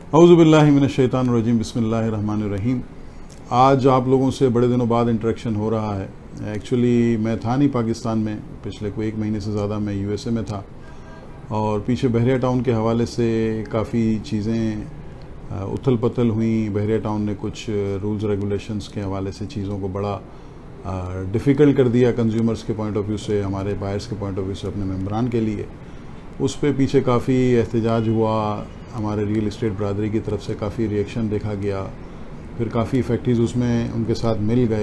औज़ुबिल्लाहि मिनश्शैतानिर्रजीम बिस्मिल्लाहिर्रहमानिर्रहीम। आज आप लोगों से बड़े दिनों बाद इंटरेक्शन हो रहा है। एक्चुअली मैं था नहीं पाकिस्तान में, पिछले कोई 1 महीने से ज़्यादा मैं यूएसए में था और पीछे बहरिया टाउन के हवाले से काफ़ी चीज़ें उथल पुथल हुई। बहरिया टाउन ने कुछ रूल्स रेगुलेशंस के हवाले से चीज़ों को बड़ा डिफ़िकल्ट कर दिया कंज्यूमर्स के पॉइंट ऑफ व्यू से, हमारे बायर्स के पॉइंट ऑफ व्यू से, अपने मेंबरान के लिए। उस पे पीछे काफ़ी एहतजाज हुआ, हमारे रियल इस्टेट बरादरी की तरफ से काफ़ी रिएक्शन देखा गया, फिर काफ़ी फैक्ट्रीज़ उसमें उनके साथ मिल गए।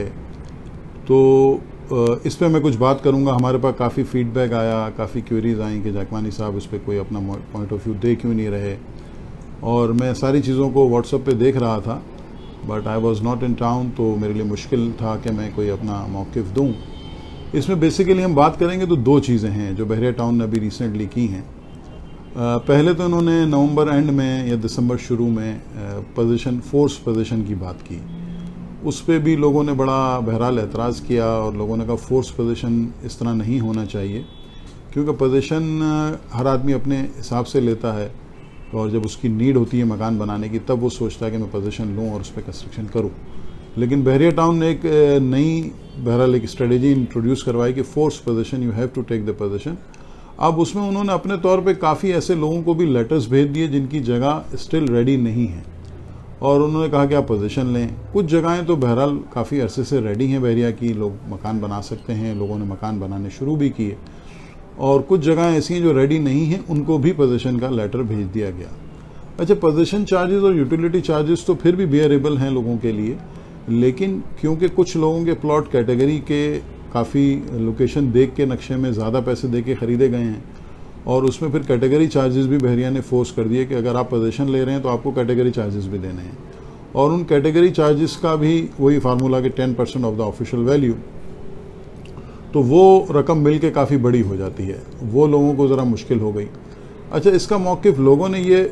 तो इस पे मैं कुछ बात करूंगा। हमारे पास काफ़ी फीडबैक आया, काफ़ी क्वेरीज आई कि जाकवानी साहब उस पर कोई अपना पॉइंट ऑफ व्यू दे क्यों नहीं रहे। और मैं सारी चीज़ों को व्हाट्सएप पे देख रहा था, but I was not in town, तो मेरे लिए मुश्किल था कि मैं कोई अपना मौक़िफ़ दूँ। इसमें बेसिकली हम बात करेंगे तो 2 चीज़ें हैं जो बहरिया टाउन ने अभी रिसेंटली की हैं। पहले तो इन्होंने नवंबर एंड में या दिसंबर शुरू में फोर्स पोजीशन की बात की। उस पर भी लोगों ने बड़ा बहरहाल एतराज़ किया और लोगों ने कहा फोर्स पोजीशन इस तरह नहीं होना चाहिए, क्योंकि पोजीशन हर आदमी अपने हिसाब से लेता है और जब उसकी नीड होती है मकान बनाने की तब वो सोचता है कि मैं पोजीशन लूँ और उस पर कंस्ट्रक्शन करूँ। लेकिन बहरिया टाउन ने एक नई बहरहाल एक स्ट्रेटजी इंट्रोड्यूस करवाई कि force possession, you have to take the possession. अब उसमें उन्होंने अपने तौर पे काफ़ी ऐसे लोगों को भी लेटर्स भेज दिए जिनकी जगह स्टिल रेडी नहीं है और उन्होंने कहा कि आप पोजीशन लें। कुछ जगहें तो बहरहाल काफ़ी अरसे से रेडी हैं बहरिया की, लोग मकान बना सकते हैं, लोगों ने मकान बनाने शुरू भी किए। और कुछ जगहें ऐसी हैं जो रेडी नहीं हैं, उनको भी पोजीशन का लेटर भेज दिया गया। अच्छा, पोजीशन चार्जेस और यूटिलिटी चार्जेस तो फिर भी बियरेबल हैं लोगों के लिए, लेकिन क्योंकि कुछ लोगों के प्लॉट कैटेगरी के काफ़ी लोकेशन देख के नक्शे में ज़्यादा पैसे दे के ख़रीदे गए हैं और उसमें फिर कैटेगरी चार्जेस भी बहरिया ने फोर्स कर दिए कि अगर आप पोजीशन ले रहे हैं तो आपको कैटेगरी चार्जेस भी देने हैं। और उन कैटेगरी चार्जेस का भी वही फार्मूला के 10% ऑफ द ऑफिशियल वैल्यू, तो वो रकम मिल के काफ़ी बड़ी हो जाती है, वो लोगों को ज़रा मुश्किल हो गई। अच्छा, इसका मौक़िफ़ लोगों ने ये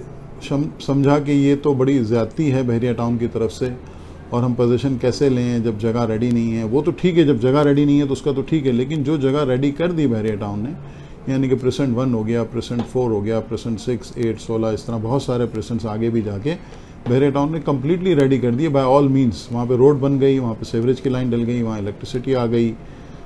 समझा कि ये तो बड़ी ज़्यादती है बहरिया टाउन की तरफ से और हम पोजीशन कैसे लें जब जगह रेडी नहीं है। वो तो ठीक है, जब जगह रेडी नहीं है तो उसका तो ठीक है, लेकिन जो जगह रेडी कर दी बहरिया टाउन ने, यानी कि प्रेसेंट 1 हो गया, प्रेसेंट 4 हो गया, प्रेसेंट 6, 8, 16, इस तरह बहुत सारे प्रेसेंट्स आगे भी जाके बहरिया टाउन ने कम्प्लीटली रेडी कर दिए बाय ऑल मीन्स। वहाँ पे रोड बन गई, वहाँ पे सीवरेज की लाइन डल गई, वहाँ इलेक्ट्रिसिटी आ गई,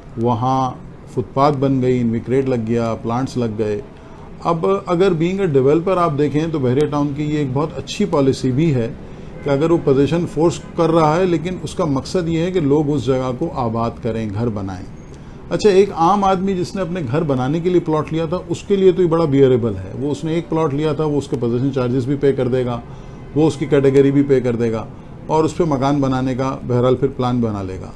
वहाँ फुटपाथ बन गई, इन्विक्रेट लग गया, प्लांट्स लग गए। अब अगर बीइंग अ डेवलपर आप देखें तो बहरिया टाउन की ये एक बहुत अच्छी पॉलिसी भी है कि अगर वो पोजीशन फोर्स कर रहा है लेकिन उसका मकसद ये है कि लोग उस जगह को आबाद करें, घर बनाएं। अच्छा, एक आम आदमी जिसने अपने घर बनाने के लिए प्लॉट लिया था उसके लिए तो ये बड़ा बियरेबल है। वो उसने एक प्लॉट लिया था, वो उसके पोजीशन चार्जेस भी पे कर देगा, वो उसकी कैटेगरी भी पे कर देगा और उस पर मकान बनाने का बहरहाल फिर प्लान बना लेगा।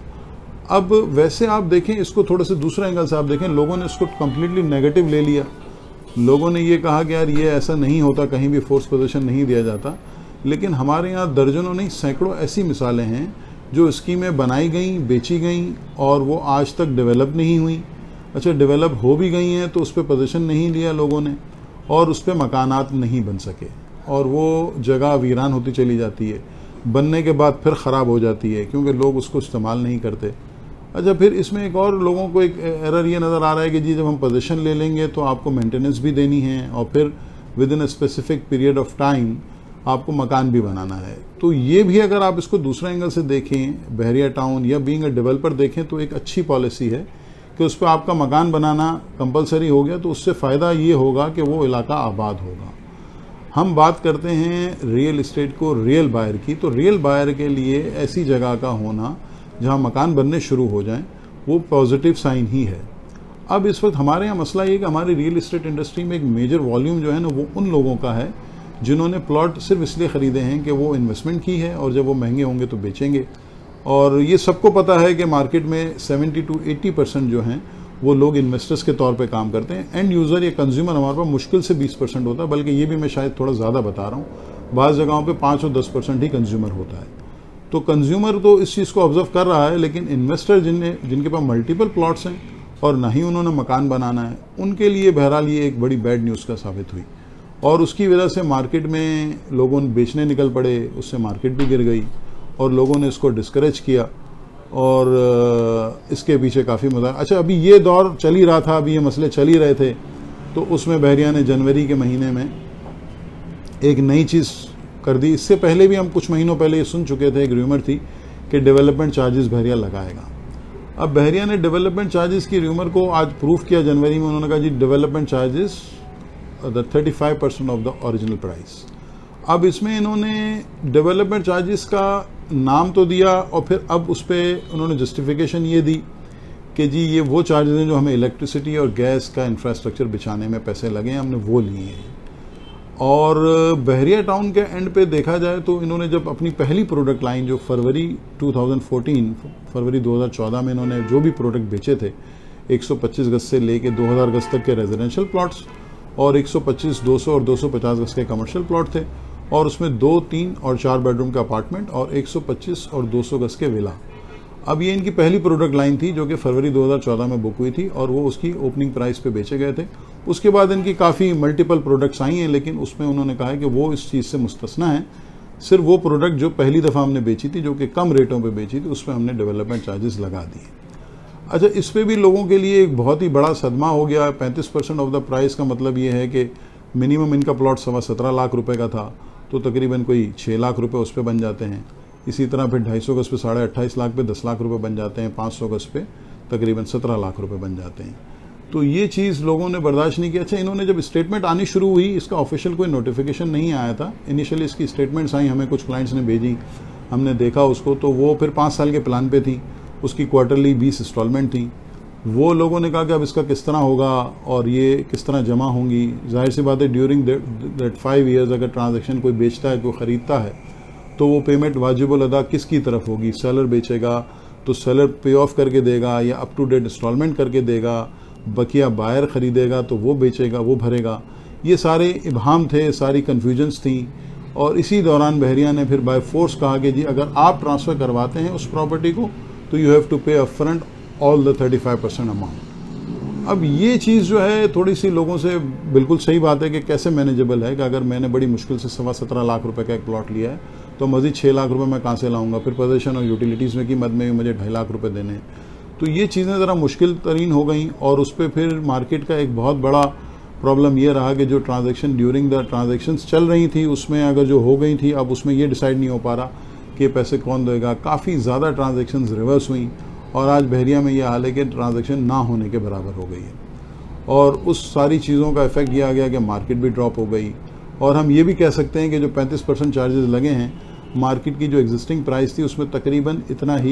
अब वैसे आप देखें इसको थोड़े से दूसरे एंगल से आप देखें, लोगों ने इसको कम्प्लीटली नेगेटिव ले लिया। लोगों ने ये कहा कि यार ये ऐसा नहीं होता, कहीं भी फोर्स पोजीशन नहीं दिया जाता। लेकिन हमारे यहाँ दर्जनों नहीं सैकड़ों ऐसी मिसालें हैं जो स्कीमें बनाई गई, बेची गई और वो आज तक डेवलप नहीं हुई। अच्छा, डेवलप हो भी गई हैं तो उस पर पोजीशन नहीं लिया लोगों ने और उस पर मकानात नहीं बन सके और वो जगह वीरान होती चली जाती है, बनने के बाद फिर ख़राब हो जाती है क्योंकि लोग उसको इस्तेमाल नहीं करते। अच्छा, फिर इसमें एक और लोगों को एक एरर ये नज़र आ रहा है कि जी जब हम पोजीशन ले लेंगे तो आपको मेंटेनेंस भी देनी है और फिर within a specific period of time आपको मकान भी बनाना है। तो ये भी अगर आप इसको दूसरे एंगल से देखें, बहरिया टाउन या बीइंग अ डेवलपर देखें तो एक अच्छी पॉलिसी है कि उस पर आपका मकान बनाना कंपलसरी हो गया, तो उससे फ़ायदा ये होगा कि वो इलाका आबाद होगा। हम बात करते हैं रियल इस्टेट को रियल बायर की, तो रियल बायर के लिए ऐसी जगह का होना जहाँ मकान बनने शुरू हो जाएं वो पॉजिटिव साइन ही है। अब इस वक्त हमारे यहाँ मसला ये कि हमारी रियल इस्टेट इंडस्ट्री में एक मेजर वॉल्यूम जो है ना वो उन लोगों का है जिन्होंने प्लॉट सिर्फ इसलिए ख़रीदे हैं कि वो इन्वेस्टमेंट की है और जब वो महंगे होंगे तो बेचेंगे। और ये सबको पता है कि मार्केट में 70 to 80% जो हैं वो लोग इन्वेस्टर्स के तौर पे काम करते हैं। एंड यूज़र या कंज्यूमर हमारे पास मुश्किल से 20% होता है, बल्कि ये भी मैं शायद थोड़ा ज़्यादा बता रहा हूँ, बाज़ जगहों पे 5 और 10% ही कंज्यूमर होता है। तो कंज्यूमर तो इस चीज़ को ऑब्जर्व कर रहा है, लेकिन इन्वेस्टर जिनके पास मल्टीपल प्लॉट्स हैं और ना ही उन्होंने मकान बनाना है, उनके लिए बहरहाल ये एक बड़ी बैड न्यूज़ का साबित हुई और उसकी वजह से मार्केट में लोगों ने बेचने निकल पड़े, उससे मार्केट भी गिर गई और लोगों ने इसको डिस्करेज किया और इसके पीछे काफ़ी मजा। अच्छा, अभी ये दौर चल ही रहा था, अभी ये मसले चल ही रहे थे, तो उसमें बहरिया ने जनवरी के महीने में एक नई चीज़ कर दी। इससे पहले भी हम कुछ महीनों पहले ये सुन चुके थे, एक र्यूमर थी कि डेवलपमेंट चार्जेस बहरिया लगाएगा। अब बहरिया ने डेवलपमेंट चार्जेस की र्यूमर को आज प्रूफ किया जनवरी में। उन्होंने कहा जी development charges the 35% of the original price. अब इसमें इन्होंने डेवलपमेंट चार्जेस का नाम तो दिया और फिर अब उस पर उन्होंने जस्टिफिकेशन ये दी कि जी ये वो चार्जेस हैं जो हमें इलेक्ट्रिसिटी और गैस का इंफ्रास्ट्रक्चर बिछाने में पैसे लगे हैं, हमने वो लिए हैं। और बहरिया टाउन के एंड पे देखा जाए तो इन्होंने जब अपनी पहली प्रोडक्ट लाइन जो फरवरी 2014 में इन्होंने जो भी प्रोडक्ट बेचे थे 125 गज से लेके 2000 गज तक के रेजिडेंशियल प्लॉट्स और 125, 200 और 250 गज के कमर्शियल प्लॉट थे और उसमें 2, 3 और 4 बेडरूम का अपार्टमेंट और 125 और 200 गज के विला। अब ये इनकी पहली प्रोडक्ट लाइन थी जो कि फरवरी 2014 में बुक हुई थी और वो उसकी ओपनिंग प्राइस पे बेचे गए थे। उसके बाद इनकी काफ़ी मल्टीपल प्रोडक्ट्स आई हैं, लेकिन उसमें उन्होंने कहा है कि वो इस चीज़ से मुस्तस्ना है। सिर्फ वो प्रोडक्ट जो पहली दफ़ा हमने बेची थी, जो कि कम रेटों पे बेची थी, उस पर हमने डेवलपमेंट चार्जेस लगा दिए। अच्छा, इस पर भी लोगों के लिए एक बहुत ही बड़ा सदमा हो गया। 35% ऑफ द प्राइस का मतलब ये है कि मिनिमम इनका प्लॉट 17.25 लाख रुपये का था, तो तकरीबन कोई 6 लाख रुपये उस पर बन जाते हैं। इसी तरह फिर 250 गज पे 28.5 लाख पे 10 लाख रुपए बन जाते हैं, 500 गज पे तकरीबन 17 लाख रुपए बन जाते हैं। तो ये चीज़ लोगों ने बर्दाश्त नहीं किया। अच्छा, इन्होंने जब स्टेटमेंट आनी शुरू हुई, इसका ऑफिशियल कोई नोटिफिकेशन नहीं आया था। इनिशियली इसकी स्टेटमेंट्स आई, हमें कुछ क्लाइंट्स ने भेजी, हमने देखा उसको, तो वो फिर 5 साल के प्लान पे थी। उसकी क्वार्टरली 20 इंस्टॉलमेंट थी। वो लोगों ने कहा कि अब इसका किस तरह होगा और ये किस तरह जमा होंगी। जाहिर सी बात है, ड्यूरिंग दैट 5 ईयर्स अगर ट्रांजेक्शन कोई बेचता है, कोई ख़रीदता है, तो वो पेमेंट वाजिबुल अदा किसकी तरफ होगी? सेलर बेचेगा तो सेलर पे ऑफ करके देगा या अप टू डेट इंस्टॉलमेंट करके देगा, बकिया बायर ख़रीदेगा तो वो बेचेगा, वो भरेगा। ये सारे इबहाम थे, सारी कन्फ्यूजन्स थी। और इसी दौरान बहरिया ने फिर बाय फोर्स कहा कि जी अगर आप ट्रांसफ़र करवाते हैं उस प्रॉपर्टी को तो you have to pay upfront all the 35% amount. अब ये चीज़ जो है थोड़ी सी लोगों से बिल्कुल सही बात है कि कैसे मैनेजेबल है कि अगर मैंने बड़ी मुश्किल से 17.25 लाख रुपए का एक प्लॉट लिया है तो मज़ीद 6 लाख रुपए मैं कहाँ से लाऊंगा? फिर पोजीशन और यूटिलिटीज़ में की मद में भी मुझे 2.5 लाख रुपए देने हैं। तो ये चीज़ें ज़रा मुश्किल तरीन हो गई और उस पर फिर मार्केट का एक बहुत बड़ा प्रॉब्लम ये रहा कि जो ट्रांजैक्शन ड्यूरिंग द ट्रांजैक्शंस चल रही थी उसमें अगर जो हो गई थी, अब उसमें ये डिसाइड नहीं हो पा रहा कि पैसे कौन देगा। काफ़ी ज़्यादा ट्रांजैक्शंस रिवर्स हुई और आज बहरिया में ये हाल है कि ट्रांजैक्शन ना होने के बराबर हो गई है। और उस सारी चीज़ों का इफेक्ट ये आ गया कि मार्केट भी ड्रॉप हो गई। और हम ये भी कह सकते हैं कि जो 35% चार्जेस लगे हैं, मार्केट की जो एग्जिस्टिंग प्राइस थी उसमें तकरीबन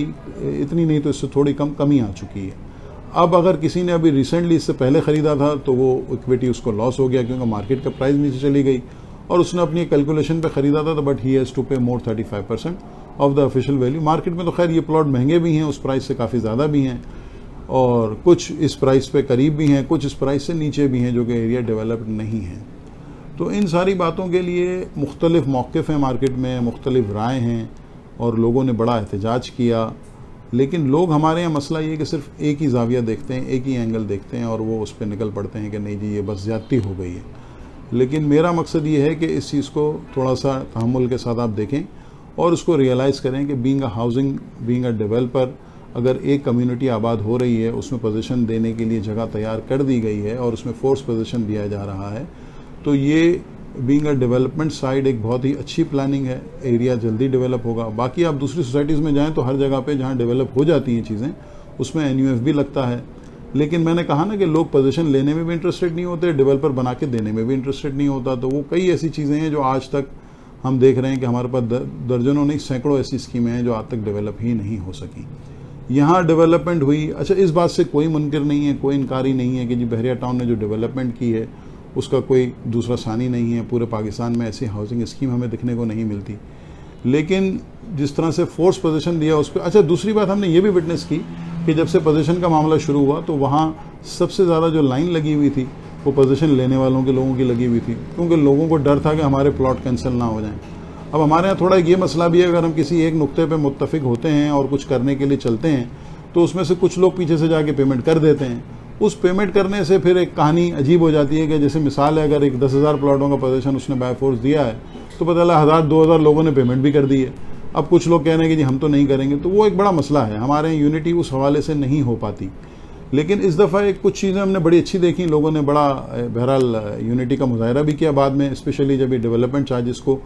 इतनी नहीं तो इससे थोड़ी कमी आ चुकी है। अब अगर किसी ने अभी रिसेंटली इससे पहले ख़रीदा था तो वो इक्विटी उसको लॉस हो गया क्योंकि मार्केट का प्राइस नीचे चली गई और उसने अपनी कैलकुलेशन पे ख़रीदा था, तो but he has to pay more 35% of the official value. Market में तो खैर ये प्लॉट महंगे भी हैं, उस प्राइस से काफ़ी ज़्यादा भी हैं और कुछ इस प्राइस पे करीब भी हैं, कुछ इस प्राइस से नीचे भी हैं जो कि एरिया डेवलप्ड नहीं है। तो इन सारी बातों के लिए मुख्तलिफ मौक़िफ़ हैं मार्केट में, मुख्तलिफ राय हैं और लोगों ने बड़ा एहतजाज किया। लेकिन लोग हमारे यहाँ मसला ये कि सिर्फ एक ही जाविया देखते हैं, एक ही एंगल देखते हैं और वो उस पर निकल पड़ते हैं कि नहीं जी ये बस ज़्यादती हो गई है। लेकिन मेरा मकसद ये है कि इस चीज़ को थोड़ा सा तहम्मुल के साथ आप देखें और उसको रियलाइज़ करें कि बीइंग अ डेवलपर, अगर एक कम्युनिटी आबाद हो रही है, उसमें पोजीशन देने के लिए जगह तैयार कर दी गई है और उसमें फोर्स पोजीशन दिया जा रहा है, तो ये बीइंग अ डेवलपमेंट साइड एक बहुत ही अच्छी प्लानिंग है। एरिया जल्दी डेवलप होगा। बाकी आप दूसरी सोसाइटीज़ में जाएं तो हर जगह पे जहां डेवलप हो जाती हैं चीज़ें उसमें NUF भी लगता है। लेकिन मैंने कहा ना कि लोग पोजीशन लेने में भी इंटरेस्टेड नहीं होते, डेवलपर बना के देने में भी इंटरेस्टेड नहीं होता। तो वो कई ऐसी चीज़ें हैं जो आज तक हम देख रहे हैं कि हमारे पास दर्जनों नहीं सैकड़ों ऐसी स्कीमें हैं जो आज तक डेवलप ही नहीं हो सकी। यहाँ डेवलपमेंट हुई। अच्छा, इस बात से कोई मुनकर नहीं है, कोई इनकारी नहीं है कि जी बहरिया टाउन ने जो डेवलपमेंट की है उसका कोई दूसरा सानी नहीं है। पूरे पाकिस्तान में ऐसी हाउसिंग स्कीम हमें दिखने को नहीं मिलती। लेकिन जिस तरह से फोर्स पोजीशन दिया उस पर, अच्छा दूसरी बात हमने ये भी विटनेस की कि जब से पोजीशन का मामला शुरू हुआ तो वहाँ सबसे ज़्यादा जो लाइन लगी हुई थी वो पोजीशन लेने वालों के लोगों की लगी हुई थी, क्योंकि लोगों को डर था कि हमारे प्लॉट कैंसिल ना हो जाएं। अब हमारे यहाँ थोड़ा ये मसला भी है, अगर हम किसी एक नुक्ते पे मुत्तफिक होते हैं और कुछ करने के लिए चलते हैं तो उसमें से कुछ लोग पीछे से जाके पेमेंट कर देते हैं। उस पेमेंट करने से फिर एक कहानी अजीब हो जाती है कि जैसे मिसाल है, अगर एक 10,000 प्लॉटों का पोजीशन उसने बाय फोर्स दिया है तो पता चला 1,000-2,000 लोगों ने पेमेंट भी कर दी है। अब कुछ लोग कह रहे हैं कि जी हम तो नहीं करेंगे, तो वो एक बड़ा मसला है। हमारे यहाँ यूनिटी उस हवाले से नहीं हो पाती। लेकिन इस दफ़ा एक कुछ चीज़ें हमने बड़ी अच्छी देखी, लोगों ने बड़ा बहरहाल यूनिटी का मुजाहरा भी किया बाद में, स्पेशली जब ये डेवलपमेंट चार्जेस को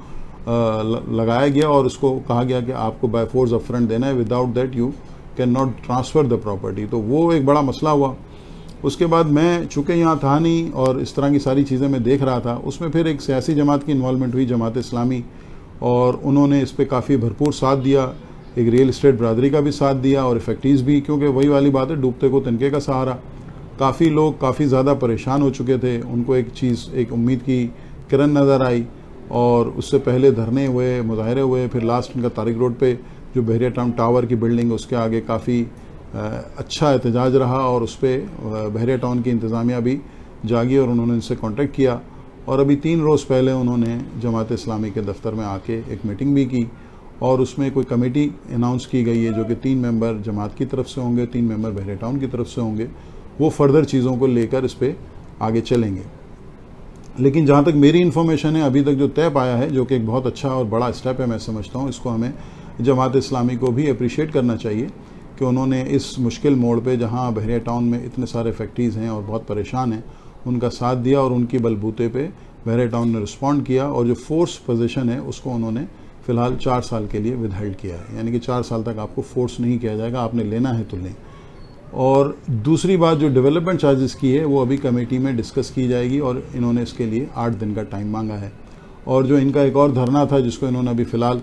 लगाया गया और उसको कहा गया कि आपको बाय फोर्स अपफ्रंट देना है, without that you can not transfer the property. तो वो एक बड़ा मसला हुआ। उसके बाद मैं चूँकि यहाँ था नहीं और इस तरह की सारी चीज़ें मैं देख रहा था, उसमें फिर एक सियासी जमात की इन्वॉल्वमेंट हुई, जमात इस्लामी, और उन्होंने इस पर काफ़ी भरपूर साथ दिया। एक रियल इस्टेट बरादरी का भी साथ दिया और इफेक्टिव्स भी, क्योंकि वही वाली बात है, डूबते को तिनके का सहारा। काफ़ी लोग काफ़ी ज़्यादा परेशान हो चुके थे, उनको एक उम्मीद की किरण नज़र आई, और उससे पहले धरने हुए, मुजाहरे हुए, फिर लास्ट इनका तारिक रोड पे जो बहरिया टाउन टावर की बिल्डिंग है उसके आगे काफ़ी अच्छा एहतजाज रहा, और उस पर बहरिया टाउन की इंतज़ामिया भी जागी और उन्होंने इनसे कांटेक्ट किया। और अभी 3 रोज़ पहले उन्होंने जमात इस्लामी के दफ्तर में आके एक मीटिंग भी की, और उसमें कोई कमेटी अनाउंस की गई है जो कि 3 मेंबर जमात की तरफ से होंगे, 3 मेंबर बहरिया टाउन की तरफ से होंगे। वो फर्दर चीज़ों को लेकर इस पर आगे चलेंगे। लेकिन जहाँ तक मेरी इन्फॉर्मेशन है, अभी तक जो तय पाया है, जो कि एक बहुत अच्छा और बड़ा स्टेप है, मैं समझता हूँ इसको हमें जमात इस्लामी को भी अप्रिशिएट करना चाहिए कि उन्होंने इस मुश्किल मोड़ पे, जहाँ बहरिया टाउन में इतने सारे फैक्ट्रीज़ हैं और बहुत परेशान हैं, उनका साथ दिया और उनकी बलबूते पे बहरिया टाउन ने रिस्पॉन्ड किया, और जो फोर्स पोजीशन है उसको उन्होंने फ़िलहाल 4 साल के लिए विदहेल्ड किया है। यानी कि 4 साल तक आपको फोर्स नहीं किया जाएगा, आपने लेना है तो लें। और दूसरी बात, जो डेवलपमेंट चार्जेस की है वो अभी कमेटी में डिस्कस की जाएगी, और इन्होंने इसके लिए 8 दिन का टाइम मांगा है। और जो इनका एक और धरना था जिसको इन्होंने अभी फ़िलहाल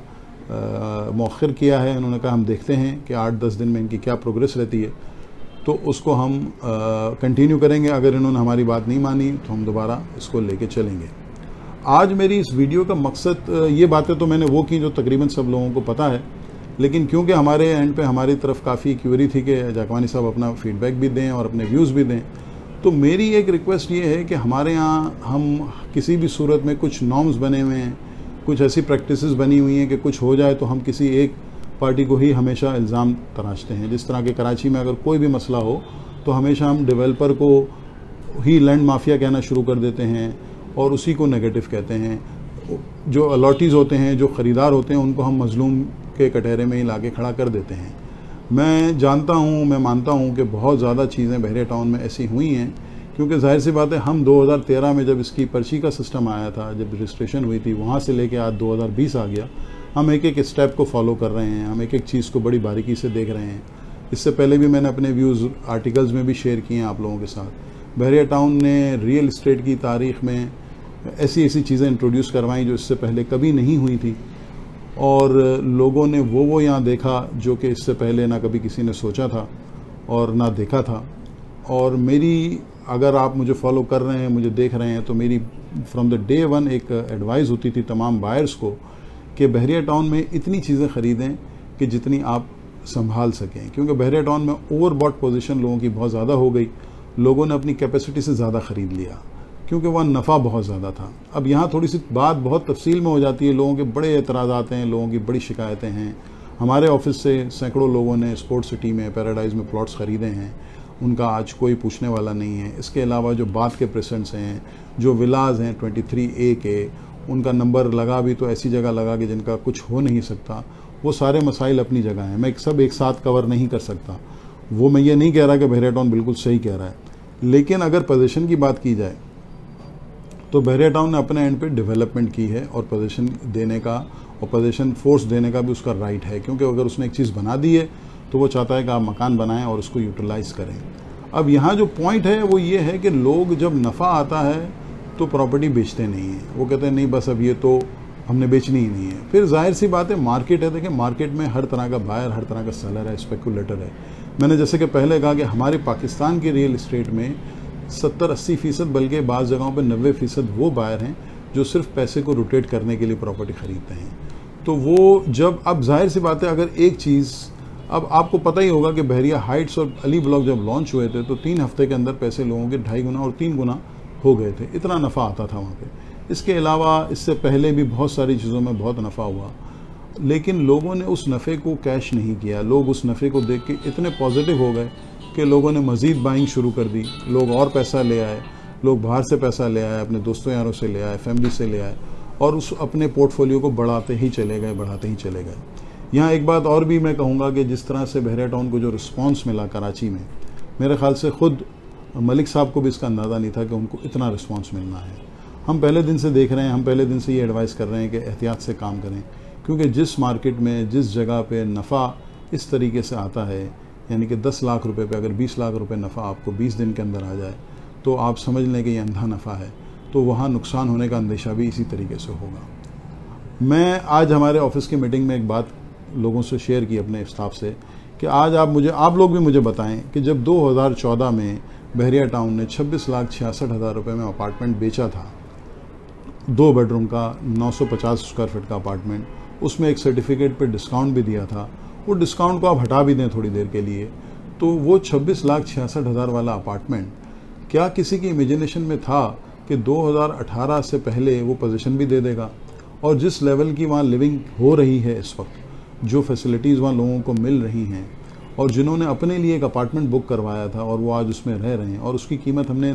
मौखर किया है, इन्होंने कहा हम देखते हैं कि 8-10 दिन में इनकी क्या प्रोग्रेस रहती है, तो उसको हम कंटिन्यू करेंगे। अगर इन्होंने हमारी बात नहीं मानी तो हम दोबारा इसको लेके चलेंगे। आज मेरी इस वीडियो का मकसद, ये बातें तो मैंने वो की जो तकरीबन सब लोगों को पता है, लेकिन क्योंकि हमारे एंड पे हमारी तरफ काफ़ी क्यूरी थी कि जाकवानी साहब अपना फीडबैक भी दें और अपने व्यूज़ भी दें, तो मेरी एक रिक्वेस्ट ये है कि हमारे यहाँ हम किसी भी सूरत में कुछ नॉर्म्स बने हुए हैं, कुछ ऐसी प्रैक्टिसेस बनी हुई हैं कि कुछ हो जाए तो हम किसी एक पार्टी को ही हमेशा इल्ज़ाम तराशते हैं। जिस तरह के कराची में अगर कोई भी मसला हो तो हमेशा हम डेवलपर को ही लैंड माफिया कहना शुरू कर देते हैं और उसी को नेगेटिव कहते हैं। जो अलॉटीज़ होते हैं, जो ख़रीदार होते हैं, उनको हम मजलूम के कटहरे में ही लाके खड़ा कर देते हैं। मैं जानता हूँ, मैं मानता हूँ कि बहुत ज़्यादा चीज़ें बहरिया टाउन में ऐसी हुई हैं, क्योंकि जाहिर सी बात है, हम 2013 में जब इसकी पर्ची का सिस्टम आया था, जब रजिस्ट्रेशन हुई थी, वहाँ से लेके आज 2020 आ गया, हम एक एक स्टेप को फॉलो कर रहे हैं, हम एक एक चीज़ को बड़ी बारीकी से देख रहे हैं। इससे पहले भी मैंने अपने व्यूज़ आर्टिकल्स में भी शेयर किए हैं आप लोगों के साथ। बहरिया टाउन ने रियल इस्टेट की तारीख़ में ऐसी ऐसी चीज़ें इंट्रोड्यूस करवाई जो इससे पहले कभी नहीं हुई थी, और लोगों ने वो यहाँ देखा जो कि इससे पहले ना कभी किसी ने सोचा था और ना देखा था। और मेरी, अगर आप मुझे फॉलो कर रहे हैं, मुझे देख रहे हैं, तो मेरी फ्रॉम द डे वन एक एडवाइस होती थी तमाम बायर्स को कि बहरिया टाउन में इतनी चीज़ें ख़रीदें कि जितनी आप संभाल सकें, क्योंकि बहरिया टाउन में ओवरबॉट पोजीशन लोगों की बहुत ज़्यादा हो गई। लोगों ने अपनी कैपेसिटी से ज़्यादा ख़रीद लिया क्योंकि वह नफ़ा बहुत ज़्यादा था। अब यहाँ थोड़ी सी बात बहुत तफसील में हो जाती है, लोगों के बड़े एतराज़ात हैं, लोगों की बड़ी शिकायतें हैं। हमारे ऑफिस से सैकड़ों लोगों ने स्पोर्ट सिटी में, पैराडाइज़ में प्लॉट्स ख़रीदे हैं, उनका आज कोई पूछने वाला नहीं है। इसके अलावा जो बात के प्रेसेंट्स हैं, जो विलाज हैं 23A के, उनका नंबर लगा भी तो ऐसी जगह लगा कि जिनका कुछ हो नहीं सकता। वो सारे मसाइल अपनी जगह हैं, मैं सब एक साथ कवर नहीं कर सकता। वो मैं ये नहीं कह रहा कि बहरिया टाउन बिल्कुल सही कह रहा है, लेकिन अगर पोजीशन की बात की जाए तो बहरिया टाउन ने अपने एंड पे डेवलपमेंट की है, और पोजीशन देने का और पोजीशन फोर्स देने का भी उसका राइट है, क्योंकि अगर उसने एक चीज़ बना दी है तो वो चाहता है कि आप मकान बनाएं और उसको यूटिलाइज़ करें। अब यहाँ जो पॉइंट है वो ये है कि लोग जब नफ़ा आता है तो प्रॉपर्टी बेचते नहीं हैं, वो कहते हैं नहीं बस अब ये तो हमने बेचनी ही नहीं है। फिर जाहिर सी बात है, मार्केट है, देखें मार्केट में हर तरह का बायर, हर तरह का सेलर है, स्पेकुलेटर है। मैंने जैसे कि पहले कहा कि हमारे पाकिस्तान के रियल इस्टेट में 70-80%, बल्कि बाज़ जगहों पर 90% वो बायर हैं जो सिर्फ पैसे को रोटेट करने के लिए प्रॉपर्टी ख़रीदते हैं। तो वो जब, अब जाहिर सी बात है, अगर एक चीज़, अब आपको पता ही होगा कि बहरिया हाइट्स और अली ब्लॉक जब लॉन्च हुए थे तो 3 हफ्ते के अंदर पैसे लोगों के 2.5 गुना और 3 गुना हो गए थे, इतना नफ़ा आता था वहाँ पे। इसके अलावा इससे पहले भी बहुत सारी चीज़ों में बहुत नफ़ा हुआ, लेकिन लोगों ने उस नफ़े को कैश नहीं किया। लोग उस नफ़े को देख के इतने पॉजिटिव हो गए कि लोगों ने मज़ीद बाइंग शुरू कर दी। लोग और पैसा ले आए, लोग बाहर से पैसा ले आए, अपने दोस्तों यारों से ले आए, फैमिली से ले आए, और उस अपने पोर्टफोलियो को बढ़ाते ही चले गए, बढ़ाते ही चले गए। यहाँ एक बात और भी मैं कहूँगा कि जिस तरह से बहरिया टाउन को जो रिस्पॉन्स मिला कराची में, मेरे ख्याल से ख़ुद मलिक साहब को भी इसका अंदाज़ा नहीं था कि उनको इतना रिस्पॉन्स मिलना है। हम पहले दिन से देख रहे हैं, हम पहले दिन से ये एडवाइस कर रहे हैं कि एहतियात से काम करें, क्योंकि जिस मार्केट में जिस जगह पे नफ़ा इस तरीके से आता है, यानी कि 10 लाख रुपए पे अगर 20 लाख रुपए नफ़ा आपको 20 दिन के अंदर आ जाए तो आप समझ लें कि ये अंधा नफ़ा है, तो वहाँ नुकसान होने का अंदेशा भी इसी तरीके से होगा। मैं आज हमारे ऑफिस की मीटिंग में एक बात लोगों से शेयर की अपने स्टाफ से कि आज आप लोग भी मुझे बताएं कि जब 2014 में बहरिया टाउन ने 26,66,000 रुपये में अपार्टमेंट बेचा था, 2 बेडरूम का 950 स्क्वायर फीट का अपार्टमेंट, उसमें एक सर्टिफिकेट पे डिस्काउंट भी दिया था, वो डिस्काउंट को आप हटा भी दें थोड़ी देर के लिए, तो वो 26,66,000 वाला अपार्टमेंट क्या किसी की इमेजिनेशन में था कि 2018 से पहले वो पोजीशन भी दे देगा? और जिस लेवल की वहाँ लिविंग हो रही है इस वक्त, जो फैसिलिटीज़ वहाँ लोगों को मिल रही हैं, और जिन्होंने अपने लिए एक अपार्टमेंट बुक करवाया था और वो आज उसमें रह रहे हैं, और उसकी कीमत हमने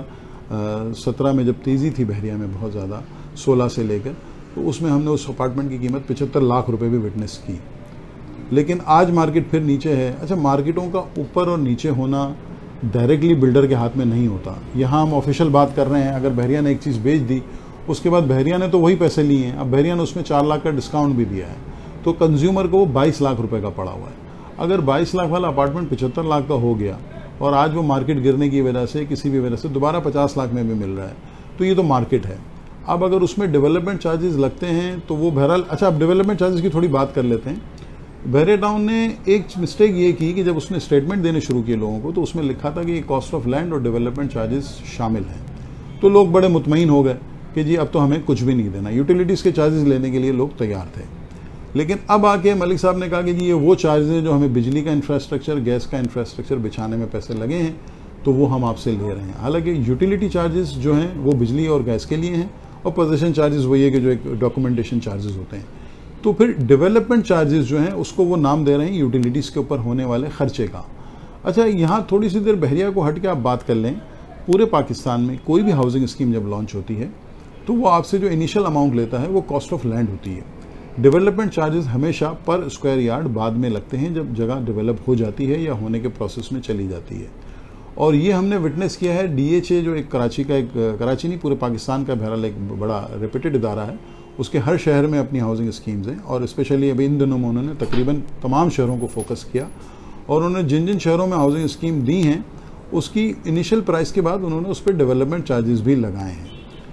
2017 में जब तेज़ी थी बहरिया में बहुत ज़्यादा 16 से लेकर, तो उसमें हमने उस अपार्टमेंट की कीमत 75 लाख रुपए भी विटनेस की। लेकिन आज मार्केट फिर नीचे है। अच्छा, मार्केटों का ऊपर और नीचे होना डायरेक्टली बिल्डर के हाथ में नहीं होता। यहाँ हम ऑफिशियल बात कर रहे हैं, अगर बहरिया ने एक चीज़ बेच दी, उसके बाद बहरिया ने तो वही पैसे लिए हैं, अब बहरिया ने उसमें 4 लाख का डिस्काउंट भी दिया है, तो कंज्यूमर को वो 22 लाख रुपए का पड़ा हुआ है। अगर 22 लाख वाला अपार्टमेंट 75 लाख का हो गया और आज वो मार्केट गिरने की वजह से किसी भी वजह से दोबारा 50 लाख में भी मिल रहा है, तो ये तो मार्केट है। अब अगर उसमें डेवलपमेंट चार्जेस लगते हैं तो वो बहरहाल, अच्छा अब डेवलपमेंट चार्जेस की थोड़ी बात कर लेते हैं। बहरिया टाउन ने एक मिस्टेक ये की कि जब उसने स्टेटमेंट देने शुरू किए लोगों को, तो उसमें लिखा था कि कॉस्ट ऑफ लैंड और डेवलपमेंट चार्जेस शामिल हैं, तो लोग बड़े मुतमईन हो गए कि जी अब तो हमें कुछ भी नहीं देना, यूटिलिटीज़ के चार्जेस लेने के लिए लोग तैयार थे। लेकिन अब आके मलिक साहब ने कहा कि जी ये वो चार्जेस हैं जो हमें बिजली का इंफ्रास्ट्रक्चर, गैस का इंफ्रास्ट्रक्चर बिछाने में पैसे लगे हैं, तो वो हम आपसे ले रहे हैं। हालांकि यूटिलिटी चार्जेस जो हैं वो बिजली और गैस के लिए हैं, और पोजीशन चार्जेस वही है कि जो एक डॉक्यूमेंटेशन चार्जेस होते हैं। तो फिर डेवलपमेंट चार्जेस जो हैं उसको वो नाम दे रहे हैं यूटिलिटीज़ के ऊपर होने वाले खर्चे का। अच्छा, यहाँ थोड़ी सी देर बहरिया को हट के आप बात कर लें, पूरे पाकिस्तान में कोई भी हाउसिंग स्कीम जब लॉन्च होती है तो वो आपसे जो इनिशियल अमाउंट लेता है वो कॉस्ट ऑफ लैंड होती है। डेवलपमेंट चार्जेस हमेशा पर स्क्वायर यार्ड बाद में लगते हैं जब जगह डेवलप हो जाती है या होने के प्रोसेस में चली जाती है। और ये हमने विटनेस किया है। DHA जो एक कराची नहीं पूरे पाकिस्तान का बहरहाल एक बड़ा रेप्यूटेड इदारा है, उसके हर शहर में अपनी हाउसिंग स्कीम्स हैं, और स्पेशली अभी इन दिनों में उन्होंने तकरीबन तमाम शहरों को फोकस किया, और उन्होंने जिन जिन शहरों में हाउसिंग स्कीम दी हैं उसकी इनिशियल प्राइस के बाद उन्होंने उस पर डेवलपमेंट चार्जेस भी लगाए हैं,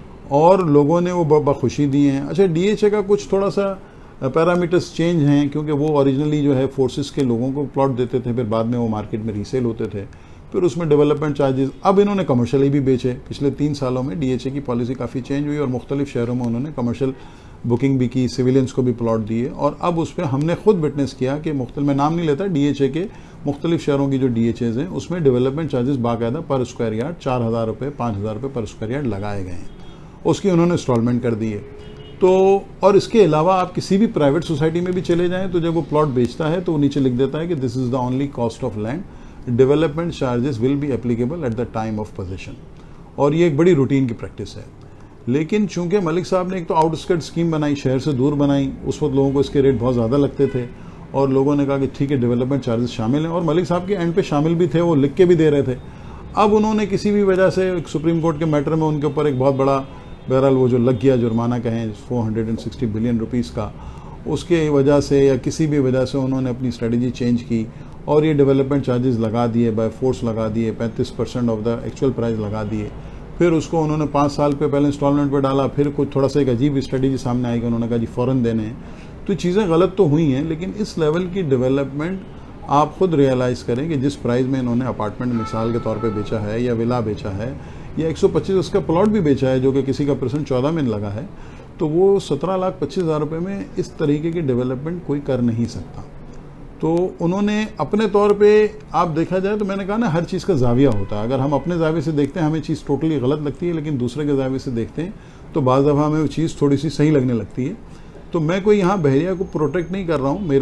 और लोगों ने वो बखुशी दिए हैं। अच्छा, DHA का कुछ थोड़ा सा पैरामीटर्स चेंज हैं, क्योंकि वो ओरिजिनली जो है फोर्सेस के लोगों को प्लॉट देते थे, फिर बाद में वो मार्केट में रीसेल होते थे, फिर उसमें डेवलपमेंट चार्जेस। अब इन्होंने कमर्शियली भी बेचे। पिछले 3 सालों में DHA की पॉलिसी काफ़ी चेंज हुई और मुख्तलिफ शहरों में उन्होंने कमर्शियल बुकिंग भी की, सिविलियंस को भी प्लॉट दिए, और अब उस पर हमने खुद विटनेस किया कि मैं नाम नहीं लेता, DHA के मुख्तलिफ शहरों की जो DHAs हैं उसमें डेवलपमेंट चार्जेस बाकायदा पर स्क्वायर यार्ड 4,000 रुपये 5,000 रुपये पर स्क्वायर यार्ड लगाए गए हैं, उसकी उन्होंने इंस्टॉलमेंट कर दी है। तो और इसके अलावा आप किसी भी प्राइवेट सोसाइटी में भी चले जाएं तो जब वो प्लॉट बेचता है तो वो नीचे लिख देता है कि this is the only cost of land, development charges will be applicable at the time of possession, और ये एक बड़ी रूटीन की प्रैक्टिस है। लेकिन चूंकि मलिक साहब ने एक तो आउटस्कर्ट स्कीम बनाई, शहर से दूर बनाई, उस वक्त लोगों को इसके रेट बहुत ज़्यादा लगते थे, और लोगों ने कहा कि ठीक है डेवलपमेंट चार्जेस शामिल हैं, और मलिक साहब के एंड पे शामिल भी थे, वो लिख के भी दे रहे थे। अब उन्होंने किसी भी वजह से सुप्रीम कोर्ट के मैटर में उनके ऊपर एक बहुत बड़ा बहरहाल वो जो लग गया जुर्माना कहें 460 बिलियन रुपीज़ का, उसके वजह से या किसी भी वजह से उन्होंने अपनी स्ट्रेटजी चेंज की और ये डेवलपमेंट चार्जेस लगा दिए, बाय फोर्स लगा दिए, 35% ऑफ द एक्चुअल प्राइस लगा दिए। फिर उसको उन्होंने 5 साल पे पहले इंस्टॉलमेंट पे डाला, फिर कुछ थोड़ा सा एक अजीब स्ट्रेटजी सामने आई कि उन्होंने कहा जी फ़ौरन देने हैं। तो चीज़ें गलत तो हुई हैं, लेकिन इस लेवल की डेवलपमेंट आप खुद रियलाइज़ करें कि जिस प्राइस में इन्होंने अपार्टमेंट मिसाल के तौर पे बेचा है या विला बेचा है या 125 उसका प्लॉट भी बेचा है जो कि किसी का परसेंट 14 में लगा है, तो वो 17,25,000 रुपये में इस तरीके की डेवलपमेंट कोई कर नहीं सकता। तो उन्होंने अपने तौर पे आप देखा जाए तो मैंने कहा ना हर चीज़ का जाविया होता है। अगर हम अपने जाविये से देखते हैं हमें चीज़ टोटली गलत लगती है, लेकिन दूसरे के जाविये से देखते हैं तो बाज़ दफ़ा हमें वो चीज़ थोड़ी सी सही लगने लगती है। तो मैं कोई यहाँ बहरिया को प्रोटेक्ट नहीं कर रहा हूँ,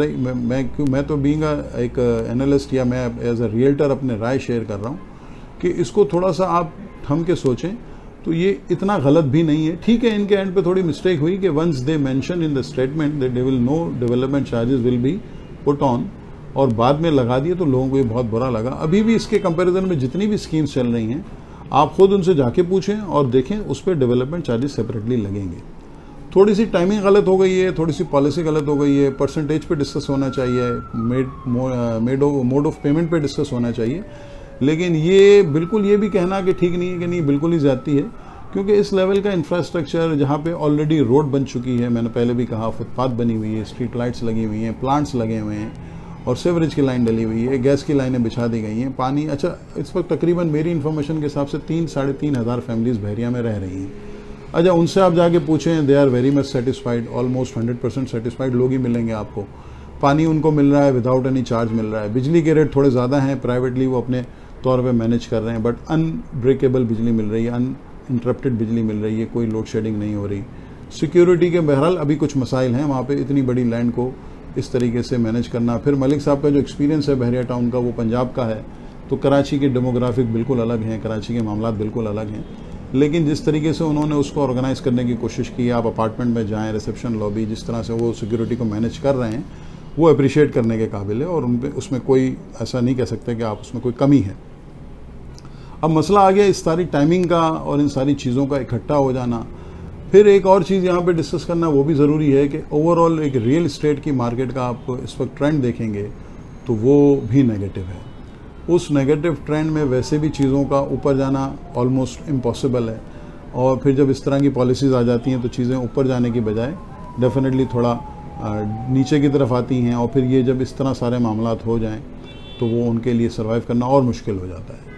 मैं तो बीइंग एक एनालिस्ट या मैं एज अ रियल्टर अपने राय शेयर कर रहा हूँ कि इसको थोड़ा सा आप थम के सोचें तो ये इतना गलत भी नहीं है। ठीक है, इनके एंड पे थोड़ी मिस्टेक हुई कि once they mention in the statement that they will no development charges will be put on, और बाद में लगा दिए तो लोगों को ये बहुत बुरा लगा। अभी भी इसके कंपैरिजन में जितनी भी स्कीम्स चल रही हैं, आप खुद उनसे जाके पूछें और देखें, उस पर डेवलपमेंट चार्जेस सेपरेटली लगेंगे। थोड़ी सी टाइमिंग गलत हो गई है, थोड़ी सी पॉलिसी गलत हो गई है, परसेंटेज पे डिस्कस होना चाहिए, मोड ऑफ पेमेंट पे डिस्कस होना चाहिए, लेकिन ये बिल्कुल ये भी कहना कि ठीक नहीं है कि नहीं, बिल्कुल ही ज़्यादती है, क्योंकि इस लेवल का इंफ्रास्ट्रक्चर जहाँ पे ऑलरेडी रोड बन चुकी है, मैंने पहले भी कहा, फुटपाथ बनी हुई है, स्ट्रीट लाइट्स लगी हुई हैं, प्लांट्स लगे हुए हैं और सीवरेज की लाइन डली हुई है, गैस की लाइनें बिछा दी गई हैं, पानी, अच्छा इस वक्त तकरीबन मेरी इन्फॉर्मेशन के हिसाब से 3-3,500 फैमिलीज़ बहरिया में रह रही हैं। अच्छा, उनसे आप जाके पूछें, they are very much satisfied, almost 100% satisfied लोग ही मिलेंगे आपको। पानी उनको मिल रहा है, विदाउट एनी चार्ज मिल रहा है। बिजली के रेट थोड़े ज़्यादा हैं, प्राइवेटली वो अपने तौर पे मैनेज कर रहे हैं, बट अनब्रेकेबल बिजली मिल रही है, अनइंटरप्टेड बिजली मिल रही है, कोई लोड शेडिंग नहीं हो रही। सिक्योरिटी के बहरहाल अभी कुछ मसाइल हैं वहाँ पे, इतनी बड़ी लैंड को इस तरीके से मैनेज करना। फिर मलिक साहब का जो एक्सपीरियंस है बहरिया टाउन का, वो पंजाब का है, तो कराची के डेमोग्राफिक बिल्कुल अलग हैं, कराची के मामला बिल्कुल अलग हैं, लेकिन जिस तरीके से उन्होंने उसको ऑर्गेनाइज करने की कोशिश की, आप अपार्टमेंट में जाएँ, रिसेप्शन लॉबी, जिस तरह से वो सिक्योरिटी को मैनेज कर रहे हैं, वो अप्रिशिएट करने के काबिल है और उन पर उसमें कोई ऐसा नहीं कह सकते कि आप उसमें कोई कमी है। अब मसला आ गया इस सारी टाइमिंग का और इन सारी चीज़ों का इकट्ठा हो जाना। फिर एक और चीज़ यहाँ पे डिस्कस करना वो भी ज़रूरी है कि ओवरऑल एक रियल इस्टेट की मार्केट का आप इस वक्त ट्रेंड देखेंगे तो वो भी नेगेटिव है। उस नेगेटिव ट्रेंड में वैसे भी चीज़ों का ऊपर जाना ऑलमोस्ट इम्पॉसिबल है, और फिर जब इस तरह की पॉलिसीज़ आ जाती हैं तो चीज़ें ऊपर जाने की बजाय डेफिनेटली थोड़ा नीचे की तरफ आती हैं, और फिर ये जब इस तरह सारे मामलात हो जाएं तो वो उनके लिए सर्वाइव करना और मुश्किल हो जाता है।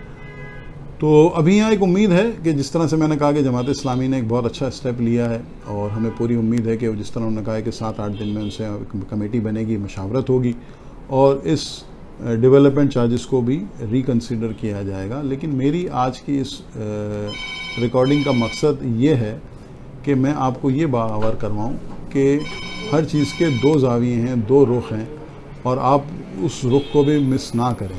तो अभी यहाँ एक उम्मीद है कि जिस तरह से मैंने कहा कि जमात इस्लामी ने एक बहुत अच्छा स्टेप लिया है, और हमें पूरी उम्मीद है कि जिस तरह उन्होंने कहा है कि 7-8 दिन में उनसे कमेटी बनेगी, मशावरत होगी और इस डेवलपमेंट चार्जेस को भी रिकन्सिडर किया जाएगा। लेकिन मेरी आज की इस रिकॉर्डिंग का मकसद ये है कि मैं आपको ये बावर करवाऊँ कि हर चीज़ के दो ज़ाविये हैं, दो रुख हैं, और आप उस रुख को भी मिस ना करें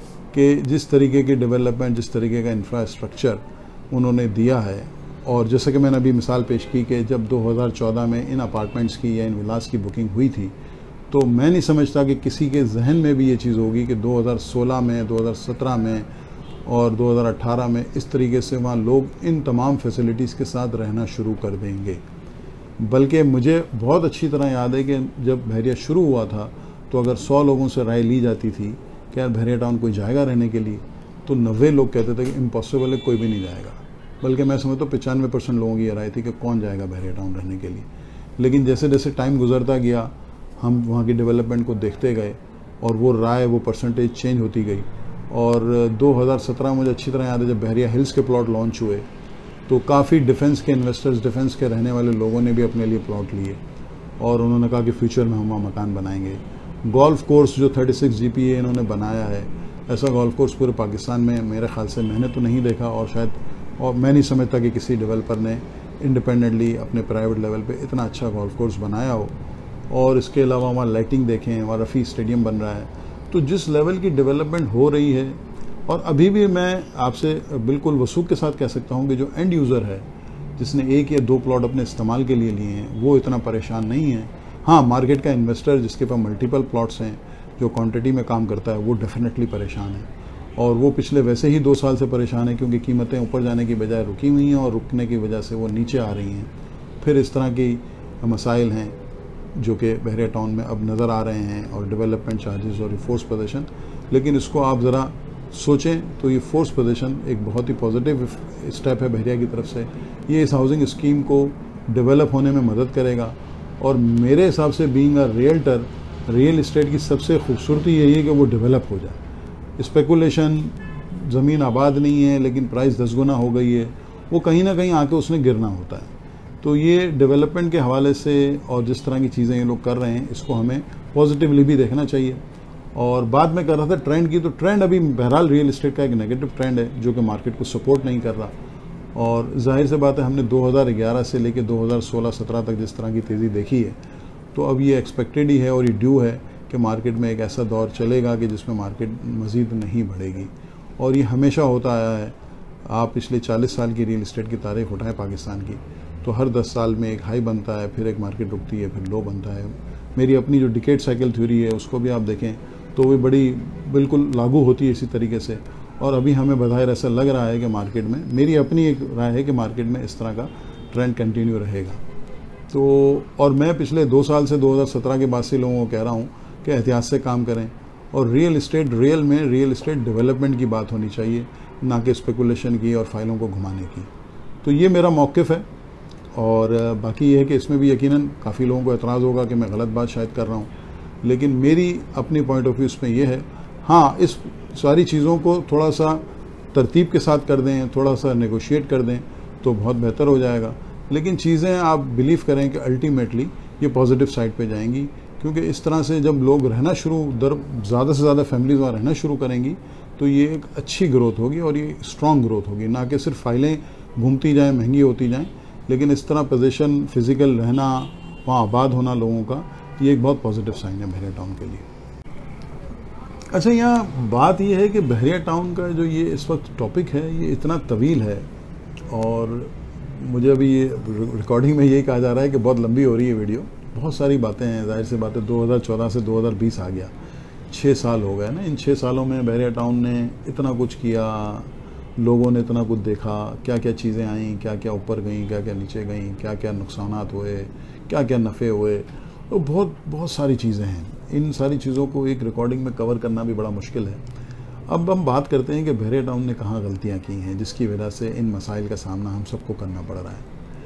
कि जिस तरीके की डेवलपमेंट, जिस तरीके का इंफ्रास्ट्रक्चर उन्होंने दिया है, और जैसे कि मैंने अभी मिसाल पेश की कि जब 2014 में इन अपार्टमेंट्स की या इन विलास की बुकिंग हुई थी, तो मैं नहीं समझता कि किसी के जहन में भी ये चीज़ होगी कि 2016 में, 2017 में और 2018 में इस तरीके से वहाँ लोग इन तमाम फैसिलिटीज़ के साथ रहना शुरू कर देंगे। बल्कि मुझे बहुत अच्छी तरह याद है कि जब बहरिया शुरू हुआ था तो अगर 100 लोगों से राय ली जाती थी कि यार बहरिया टाउन कोई जाएगा रहने के लिए, तो 90 लोग कहते थे कि इम्पॉसिबल है, कोई भी नहीं जाएगा। बल्कि मैं समझता हूँ 95% लोगों की ये राय थी कि कौन जाएगा बहरिया टाउन रहने के लिए। लेकिन जैसे जैसे टाइम गुजरता गया, हम वहाँ की डेवलपमेंट को देखते गए और वो राय, वो परसेंटेज चेंज होती गई। और 2017 मुझे अच्छी तरह याद है, जब बहरिया हिल्स के प्लॉट लॉन्च हुए तो काफ़ी डिफेंस के इन्वेस्टर्स, डिफेंस के रहने वाले लोगों ने भी अपने लिए प्लॉट लिए और उन्होंने कहा कि फ्यूचर में हम वहाँ मकान बनाएंगे। गोल्फ कोर्स जो 36 GPA इन्होंने बनाया है, ऐसा गोल्फ कोर्स पूरे पाकिस्तान में मेरे ख्याल से मैंने तो नहीं देखा, और शायद मैं नहीं समझता कि किसी डेवलपर ने इंडिपेंडेंटली अपने प्राइवेट लेवल पे इतना अच्छा गोल्फ कोर्स बनाया हो। और इसके अलावा वहाँ लाइटिंग देखें, वहाँ रफ़ी स्टेडियम बन रहा है। तो जिस लेवल की डेवलपमेंट हो रही है, और अभी भी मैं आपसे बिल्कुल वसूख के साथ कह सकता हूँ कि जो एंड यूज़र है, जिसने 1 या 2 प्लॉट अपने इस्तेमाल के लिए लिए हैं, वो इतना परेशान नहीं है। हाँ, मार्केट का इन्वेस्टर जिसके पास मल्टीपल प्लॉट्स हैं, जो क्वांटिटी में काम करता है, वो डेफिनेटली परेशान है, और वो पिछले वैसे ही 2 साल से परेशान है, क्योंकि कीमतें ऊपर जाने की बजाय रुकी हुई हैं और रुकने की वजह से वो नीचे आ रही हैं। फिर इस तरह की मसाइल हैं जो कि बहरिया टाउन में अब नज़र आ रहे हैं, और डेवलपमेंट चार्जेस और फोर्स पोजीशन। लेकिन इसको आप ज़रा सोचें तो ये फोर्स पोजीशन एक बहुत ही पॉजिटिव स्टेप है बहरिया की तरफ से। ये इस हाउसिंग स्कीम को डेवलप होने में मदद करेगा, और मेरे हिसाब से being a realtor, real estate की सबसे खूबसूरती यही है कि वो डेवलप हो जाए। स्पेकुलेशन, ज़मीन आबाद नहीं है लेकिन प्राइस 10 गुना हो गई है, वो कहीं ना कहीं आके उसने गिरना होता है। तो ये डेवलपमेंट के हवाले से और जिस तरह की चीज़ें ये लोग कर रहे हैं, इसको हमें पॉजिटिवली भी देखना चाहिए। और बाद में कर रहा था ट्रेंड की, तो ट्रेंड अभी बहरहाल रियल इस्टेट का एक नेगेटिव ट्रेंड है जो कि मार्केट को सपोर्ट नहीं कर रहा। और जाहिर से बात है, हमने 2011 से लेकर 2016-17 तक जिस तरह की तेज़ी देखी है, तो अब ये एक्सपेक्टेड ही है और ये ड्यू है कि मार्केट में एक ऐसा दौर चलेगा कि जिसमें मार्केट मज़ीद नहीं बढ़ेगी। और ये हमेशा होता आया है। आप पिछले 40 साल की रियल इस्टेट की तारीख उठाएं पाकिस्तान की, तो हर 10 साल में एक हाई बनता है, फिर एक मार्केट रुकती है, फिर लो बनता है। मेरी अपनी जो डिकेड साइकिल थ्योरी है उसको भी आप देखें तो वो बड़ी बिल्कुल लागू होती है इसी तरीके से। और अभी हमें बज़ाहिर ऐसा लग रहा है कि मार्केट में, मेरी अपनी एक राय है कि मार्केट में इस तरह का ट्रेंड कंटिन्यू रहेगा। तो और मैं पिछले 2 साल से 2017 के बाद से लोगों को कह रहा हूँ कि एहतियात से काम करें, और रियल एस्टेट डेवलपमेंट की बात होनी चाहिए, ना कि स्पेकुलेशन की और फाइलों को घुमाने की। तो ये मेरा मौक़िफ़ है। और बाकी ये है कि इसमें भी यकीनन काफ़ी लोगों को एतराज़ होगा कि मैं गलत बात शायद कर रहा हूँ, लेकिन मेरी अपनी पॉइंट ऑफ व्यू इसमें ये है, हाँ इस सारी चीज़ों को थोड़ा सा तरतीब के साथ कर दें, थोड़ा सा नेगोशिएट कर दें तो बहुत बेहतर हो जाएगा। लेकिन चीज़ें आप बिलीव करें कि अल्टीमेटली ये पॉजिटिव साइड पे जाएंगी, क्योंकि इस तरह से जब लोग रहना ज़्यादा से ज़्यादा फैमिलीज वहाँ रहना शुरू करेंगी तो ये एक अच्छी ग्रोथ होगी और ये स्ट्रॉन्ग ग्रोथ होगी, ना कि सिर्फ फाइलें घूमती जाएँ, महंगी होती जाएँ, लेकिन इस तरह पोजीशन फिज़िकल रहना, वहाँ आबाद होना लोगों का, ये एक बहुत पॉजिटिव साइन है बहरिया टाउन के लिए। अच्छा, यहाँ बात ये है कि बहरिया टाउन का जो ये इस वक्त टॉपिक है ये इतना तवील है, और मुझे अभी ये रिकॉर्डिंग में यही कहा जा रहा है कि बहुत लंबी हो रही है वीडियो, बहुत सारी बातें हैं। जाहिर सी बात है 2014 से 2020 आ गया, 6 साल हो गए ना। इन 6 सालों में बहरिया टाउन ने इतना कुछ किया, लोगों ने इतना कुछ देखा, क्या क्या चीज़ें आईं, क्या क्या ऊपर गईं, क्या क्या नीचे गईं, क्या क्या नुकसानात हुए, क्या क्या नफ़े हुए, तो बहुत सारी चीज़ें हैं। इन सारी चीज़ों को एक रिकॉर्डिंग में कवर करना भी बड़ा मुश्किल है। अब हम बात करते हैं कि बहरिया टाउन ने कहाँ गलतियाँ की हैं जिसकी वजह से इन मसाइल का सामना हम सबको करना पड़ रहा है।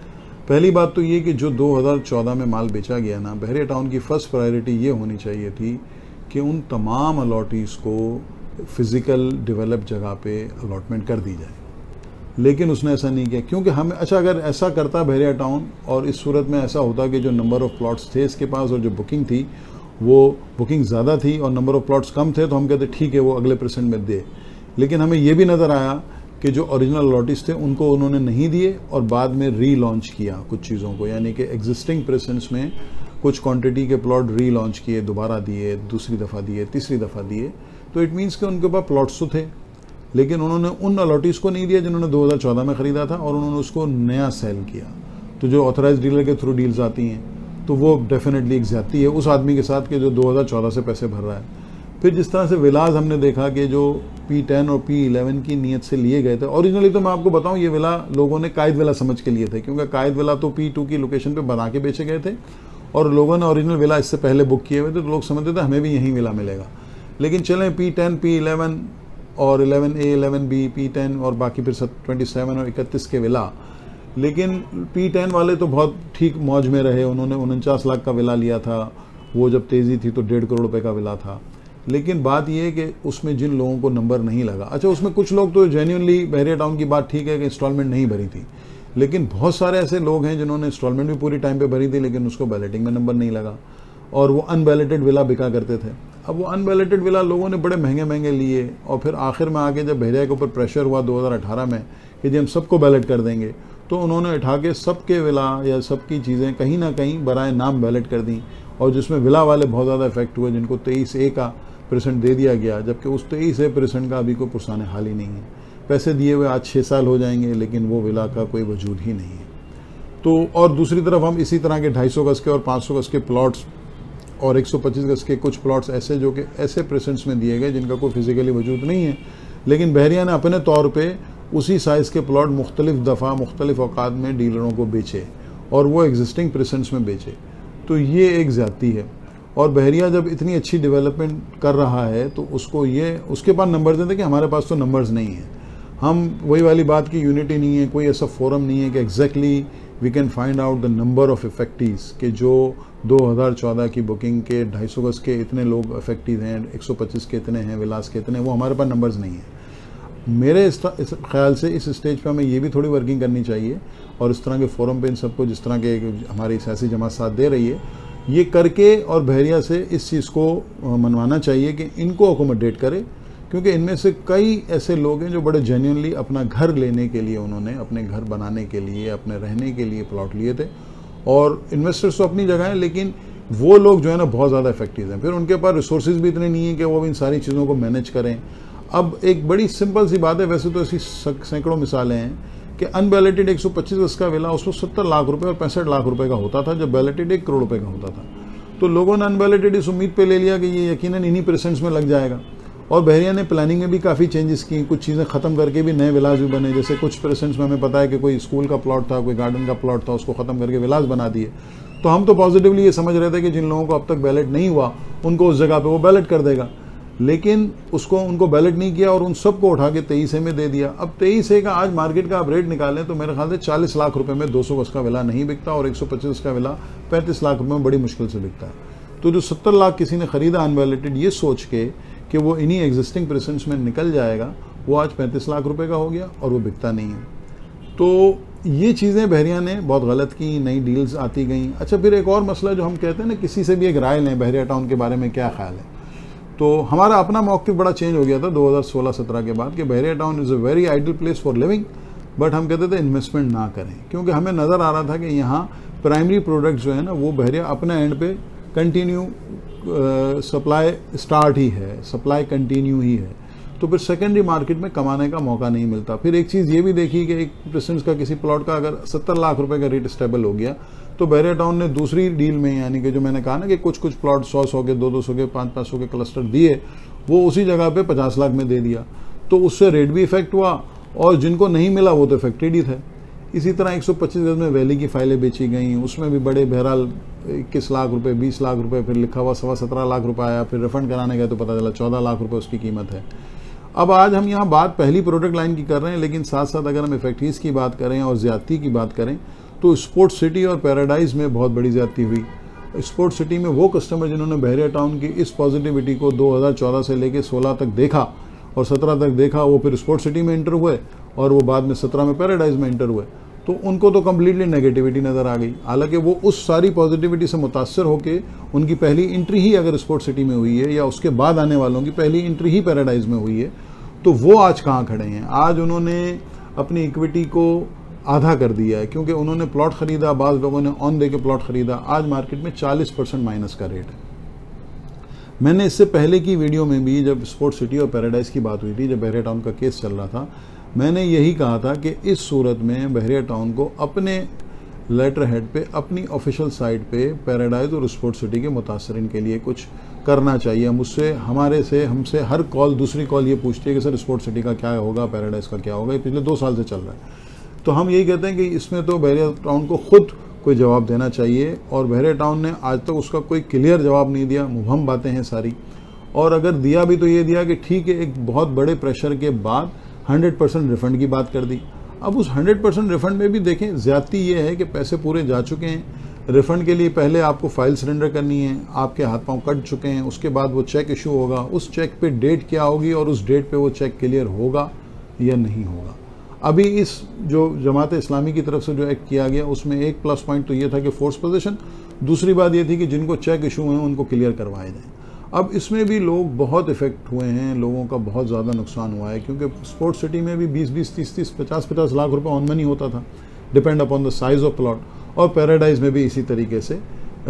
पहली बात तो ये कि जो 2014 में माल बेचा गया ना, बहरिया टाउन की फ़र्स्ट प्रायोरिटी ये होनी चाहिए थी कि उन तमाम अलॉटीज़ को फ़िज़िकल डेवलप जगह पे अलॉटमेंट कर दी जाए, लेकिन उसने ऐसा नहीं किया। क्योंकि हमें, अच्छा अगर ऐसा करता बहरिया टाउन और इस सूरत में ऐसा होता कि जो नंबर ऑफ़ प्लॉट्स थे इसके पास और जो बुकिंग थी वो बुकिंग ज़्यादा थी और नंबर ऑफ़ प्लॉट्स कम थे, तो हम कहते ठीक है वो अगले परसेंट में दे। लेकिन हमें ये भी नज़र आया कि जो ओरिजिनल अलॉटीज़ थे उनको उन्होंने नहीं दिए और बाद में री-लॉन्च किया कुछ चीज़ों को, यानी कि एग्जिस्टिंग प्रेसेंट्स में कुछ क्वांटिटी के प्लॉट री-लॉन्च किए, दोबारा दिए, दूसरी दफ़ा दिए, तीसरी दफ़ा दिए। तो इट मीन्स कि उनके पास प्लॉट्स तो थे, लेकिन उन्होंने उन अलॉटीज़ को नहीं दिया जिन्होंने 2014 में ख़रीदा था, और उन्होंने उसको नया सेल किया। तो जो ऑथराइज डीलर के थ्रू डील्स आती हैं तो वो डेफिनेटली एक ज़्यादती है उस आदमी के साथ कि जो 2014 से पैसे भर रहा है। फिर जिस तरह से विलाज हमने देखा कि जो P10 और P11 की नीयत से लिए गए थे, ओरिजिनली तो मैं आपको बताऊं ये विला लोगों ने कायद विला समझ के लिए थे, क्योंकि कायद विला तो P2 की लोकेशन पे बना के बेचे गए थे और लोगों ने ओरिजिनल विला इससे पहले बुक किए हुए थे, तो लोग समझते थे हमें भी यहीं विला मिलेगा। लेकिन चलें P10, P11 और 11A, 11B, P10 और बाकी फिर 27 और 31 के विला, लेकिन P10 वाले तो बहुत ठीक मौज में रहे। उन्होंने 49 लाख का विला लिया था, वो जब तेज़ी थी तो 1.5 करोड़ रुपए का विला था। लेकिन बात यह है कि उसमें जिन लोगों को नंबर नहीं लगा, अच्छा उसमें कुछ लोग तो जेन्युइनली बहरिया टाउन की बात ठीक है कि इंस्टॉलमेंट नहीं भरी थी, लेकिन बहुत सारे ऐसे लोग हैं जिन्होंने इंस्टॉलमेंट भी पूरी टाइम पे भरी थी लेकिन उसको बैलेटिंग में नंबर नहीं लगा और वो अनबैलेटेड विला बिका करते थे। अब वो अनबैलेटेड विला लोगों ने बड़े महंगे महंगे लिए और फिर आखिर में आके जब बहरिया के ऊपर प्रेशर हुआ 2018 में कि जी हम सबको बैलेट कर देंगे, तो उन्होंने उठा के सबके विला या सबकी चीज़ें कहीं ना कहीं बराए नाम बैलेट कर दी, और जिसमें विला वाले बहुत ज़्यादा इफेक्ट हुए जिनको 23A का % दे दिया गया, जबकि उस 23% का अभी कोई पुरसाने हाल ही नहीं है। पैसे दिए हुए आज 6 साल हो जाएंगे लेकिन वो विला का कोई वजूद ही नहीं है। तो और दूसरी तरफ हम इसी तरह के 250 गज के और 500 गज के प्लॉट्स और 125 गज के कुछ प्लॉट्स ऐसे जो कि ऐसे % में दिए गए जिनका कोई फिजिकली वजूद नहीं है, लेकिन बहरिया ने अपने तौर पे उसी साइज़ के प्लॉट मुख्तलिफ दफ़ा मुख्तलिफ औकात में डीलरों को बेचे और वो एग्जिस्टिंग % में बेचे। तो ये एक ज़्यादती है। और बहरिया जब इतनी अच्छी डेवलपमेंट कर रहा है तो उसको ये उसके पास नंबर देते कि हमारे पास तो नंबर्स नहीं हैं। हम वही वाली बात की यूनिटी नहीं है, कोई ऐसा फोरम नहीं है कि exactly we can find out the number of affectees कि जो 2014 की बुकिंग के 250 गज के इतने लोग इफेक्टीव हैं, 125 के इतने हैं, विलास के इतने, वो हमारे पास नंबर्स नहीं है। मेरे इस ख्याल से इस स्टेज पे हमें ये भी थोड़ी वर्किंग करनी चाहिए और इस तरह के फोरम पे इन सबको जिस तरह के हमारी सियासी जमात साथ दे रही है ये करके और बहरिया से इस चीज़ को मनवाना चाहिए कि इनको अकोमोडेट करे, क्योंकि इनमें से कई ऐसे लोग हैं जो बड़े जेन्युइनली अपना घर लेने के लिए, उन्होंने अपने घर बनाने के लिए, अपने रहने के लिए प्लॉट लिए थे और इन्वेस्टर्स तो अपनी जगह हैं, लेकिन वो लोग जो है ना बहुत ज़्यादा इफेक्टिव हैं। फिर उनके पास रिसोर्सेज भी इतने नहीं है कि वो इन सारी चीज़ों को मैनेज करें। अब एक बड़ी सिंपल सी बात है, वैसे तो ऐसी सैकड़ों मिसालें हैं कि अनबैलेटेड 125 गज का विला उसको 70 लाख रुपए और 65 लाख रुपए का होता था, जब बैलेटेड 1 करोड़ रुपए का होता था। तो लोगों ने अनबैलेटेड इस उम्मीद पे ले लिया कि ये यकीनन इन्हीं % में लग जाएगा और बहरिया ने प्लानिंग में भी काफ़ी चेंजेस की, कुछ चीज़ें ख़त्म करके भी नए विलास भी बने। जैसे कुछ प्रेसेंट्स में हमें पता है कि कोई स्कूल का प्लॉट था, कोई गार्डन का प्लॉट था, उसको ख़त्म करके विलास बना दिए। तो हम तो पॉजिटिवली ये समझ रहे थे कि जिन लोगों को अब तक बैलेट नहीं हुआ उनको उस जगह पे वो बैलेट कर देगा, लेकिन उनको बैलेट नहीं किया और उन सबको उठा के 23A में दे दिया। अब 23A का आज मार्केट का आप रेट निकालें तो मेरे ख्याल से 40 लाख रुपए में 200 गज का विला नहीं बिकता और 125 का विला 35 लाख रुपए में बड़ी मुश्किल से बिकता है। तो जो 70 लाख किसी ने खरीदा अनवैलिडेटेड ये सोच के कि वो इन्हीं एग्जिस्टिंग प्रेसेंट्स में निकल जाएगा, वो आज 35 लाख रुपए का हो गया और वो बिकता नहीं है। तो ये चीज़ें बहरिया ने बहुत गलत की, नई डील्स आती गई। अच्छा, फिर एक और मसला जो हम कहते हैं ना, किसी से भी एक राय लें बहरिया टाउन के बारे में क्या ख्याल है, तो हमारा अपना मौक़िफ़ बड़ा चेंज हो गया था 2016-17 के बाद कि Bahria town is a very ideal place for living, but हम कहते थे इन्वेस्टमेंट ना करें, क्योंकि हमें नज़र आ रहा था कि यहाँ प्राइमरी प्रोडक्ट जो है ना वो बहरिया अपने एंड पे कंटिन्यू सप्लाई स्टार्ट ही है, सप्लाई कंटिन्यू ही है, तो फिर सेकेंडरी मार्केट में कमाने का मौका नहीं मिलता। फिर एक चीज़ ये भी देखी कि एक परसेंट का किसी प्लॉट का अगर 70 लाख रुपए का रेट स्टेबल हो गया तो बहरिया टाउन ने दूसरी डील में, यानी कि जो मैंने कहा ना कि कुछ प्लॉट 100 के 200 के 500 के क्लस्टर दिए, वो उसी जगह पे 50 लाख में दे दिया, तो उससे रेट भी इफेक्ट हुआ और जिनको नहीं मिला वो तो इफेक्टेड ही थे। इसी तरह 125 गज में वैली की फाइलें बेची गई, उसमें भी बड़े बहरहाल 21 लाख रुपए, 20 लाख रुपए, फिर लिखा हुआ 17.25 लाख रुपए आया, फिर रिफंड कराने गए तो पता चला 14 लाख रुपए उसकी कीमत है। अब आज हम यहाँ बात पहली प्रोडक्ट लाइन की कर रहे हैं, लेकिन साथ साथ अगर हम इफेक्टिव की बात करें और ज्यादती की बात करें तो स्पोर्ट्स सिटी और पैराडाइज में बहुत बड़ी ज्यादती हुई। स्पोर्ट्स सिटी में वो कस्टमर जिन्होंने बहरिया टाउन की इस पॉजिटिविटी को 2014 से लेकर 16 तक देखा और 17 तक देखा, वो फिर स्पोर्ट्स सिटी में एंटर हुए और वो बाद में 17 में पैराडाइज में एंटर हुए, तो उनको तो कम्प्लीटली नेगेटिविटी नज़र आ गई। हालांकि वो उस सारी पॉजिटिविटी से मुतासर होकर उनकी पहली एंट्री ही अगर स्पोर्ट्स सिटी में हुई है या उसके बाद आने वालों की पहली एंट्री ही पैराडाइज में हुई है, तो वो आज कहाँ खड़े हैं। आज उन्होंने अपनी इक्विटी को आधा कर दिया है, क्योंकि उन्होंने प्लॉट खरीदा, बाज़ लोगों ने ऑन दे के प्लॉट खरीदा। आज मार्केट में 40% माइनस का रेट है। मैंने इससे पहले की वीडियो में भी जब स्पोर्ट्स सिटी और पैराडाइज की बात हुई थी, जब बहरिया टाउन का केस चल रहा था, मैंने यही कहा था कि इस सूरत में बहरिया टाउन को अपने लेटर हेड पे, अपनी ऑफिशियल साइट पे पैराडाइज और स्पोर्ट्स सिटी के मुतासरीन के लिए कुछ करना चाहिए। मुझसे हमसे हर कॉल, दूसरी कॉल ये पूछती है कि सर स्पोर्ट्स सिटी का क्या होगा, पैराडाइज का क्या होगा। ये पिछले 2 साल से चल रहा है। तो हम यही कहते हैं कि इसमें तो बहरिया टाउन को खुद कोई जवाब देना चाहिए, और बहरिया टाउन ने आज तक उसका कोई क्लियर जवाब नहीं दिया, मुबहम बातें हैं सारी। और अगर दिया भी तो ये दिया कि ठीक है, एक बहुत बड़े प्रेशर के बाद 100% रिफंड की बात कर दी। अब उस 100% रिफंड में भी देखें, ज्यादती ये है कि पैसे पूरे जा चुके हैं। रिफंड के लिए पहले आपको फाइल सरेंडर करनी है, आपके हाथ पांव कट चुके हैं, उसके बाद वो चेक इशू होगा, उस चेक पे डेट क्या होगी और उस डेट पे वो चेक क्लियर होगा या नहीं होगा। अभी इस जो जमात इस्लामी की तरफ से जो एक्ट किया गया उसमें एक प्लस पॉइंट तो ये था कि फोर्स पोजीशन, दूसरी बात ये थी कि जिनको चेक इशू हैं उनको क्लियर करवाए जाएं। अब इसमें भी लोग बहुत इफेक्ट हुए हैं, लोगों का बहुत ज़्यादा नुकसान हुआ है, क्योंकि स्पोर्ट्स सिटी में भी 20-20, 30-30, 50-50 लाख रुपए ऑन मनी होता था, depend upon the size of plot. और पैराडाइज में भी इसी तरीके से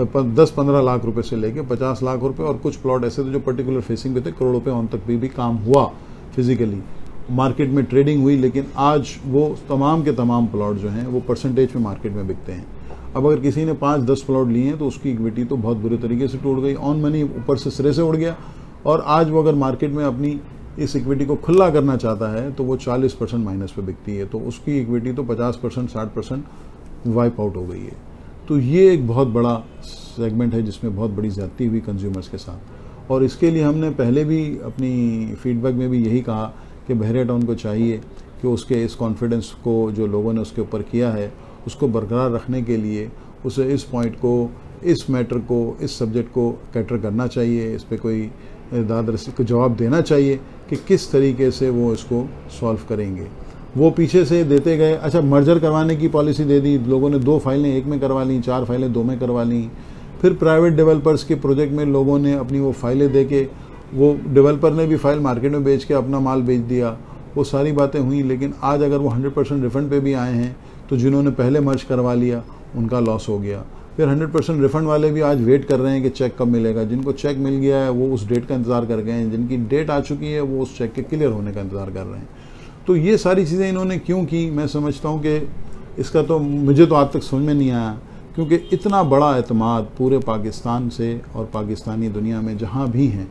10-15 लाख रुपए से लेके 50 लाख रुपए, और कुछ प्लॉट ऐसे थे जो पर्टिकुलर फेसिंग पे थे, करोड़ रुपए ऑन तक भी काम हुआ, फिजिकली मार्केट में ट्रेडिंग हुई। लेकिन आज वो तमाम के तमाम प्लॉट जो हैं वो परसेंटेज में मार्केट में बिकते हैं। अब अगर किसी ने 5-10 प्लॉट लिए हैं तो उसकी इक्विटी तो बहुत बुरे तरीके से टूट गई, ऑन मनी ऊपर से सिरे से उड़ गया, और आज वो अगर मार्केट में अपनी इस इक्विटी को खुला करना चाहता है तो वो 40% माइनस पे बिकती है, तो उसकी इक्विटी तो 50%, 60% वाइप आउट हो गई है। तो ये एक बहुत बड़ा सेगमेंट है जिसमें बहुत बड़ी ज्यादती हुई कंज्यूमर्स के साथ, और इसके लिए हमने पहले भी अपनी फीडबैक में भी यही कहा कि बहरिया टाउन को चाहिए कि उसके इस कॉन्फिडेंस को जो लोगों ने उसके ऊपर किया है उसको बरकरार रखने के लिए उसे इस पॉइंट को, इस मैटर को, इस सब्जेक्ट को कैटर करना चाहिए, इस पर कोई दादरसी को जवाब देना चाहिए कि किस तरीके से वो इसको सॉल्व करेंगे। वो पीछे से देते गए, अच्छा मर्जर करवाने की पॉलिसी दे दी, लोगों ने 2 फाइलें 1 में करवा ली, 4 फाइलें 2 में करवा ली। फिर प्राइवेट डेवलपर्स के प्रोजेक्ट में लोगों ने अपनी वो फाइलें दे के, वो डेवलपर ने भी फाइल मार्केट में बेच के अपना माल बेच दिया। वो सारी बातें हुई, लेकिन आज अगर वो 100% रिफंड पे भी आए हैं तो जिन्होंने पहले मर्ज करवा लिया उनका लॉस हो गया। फिर 100% रिफंड वाले भी आज वेट कर रहे हैं कि चेक कब मिलेगा। जिनको चेक मिल गया है वो उस डेट का इंतजार कर गए हैं, जिनकी डेट आ चुकी है वो उस चेक के क्लियर होने का इंतजार कर रहे हैं। तो ये सारी चीज़ें इन्होंने क्यों की, मैं समझता हूँ कि इसका तो मुझे तो आज तक समझ में नहीं आया, क्योंकि इतना बड़ा एतमाद पूरे पाकिस्तान से और पाकिस्तानी दुनिया में जहाँ भी हैं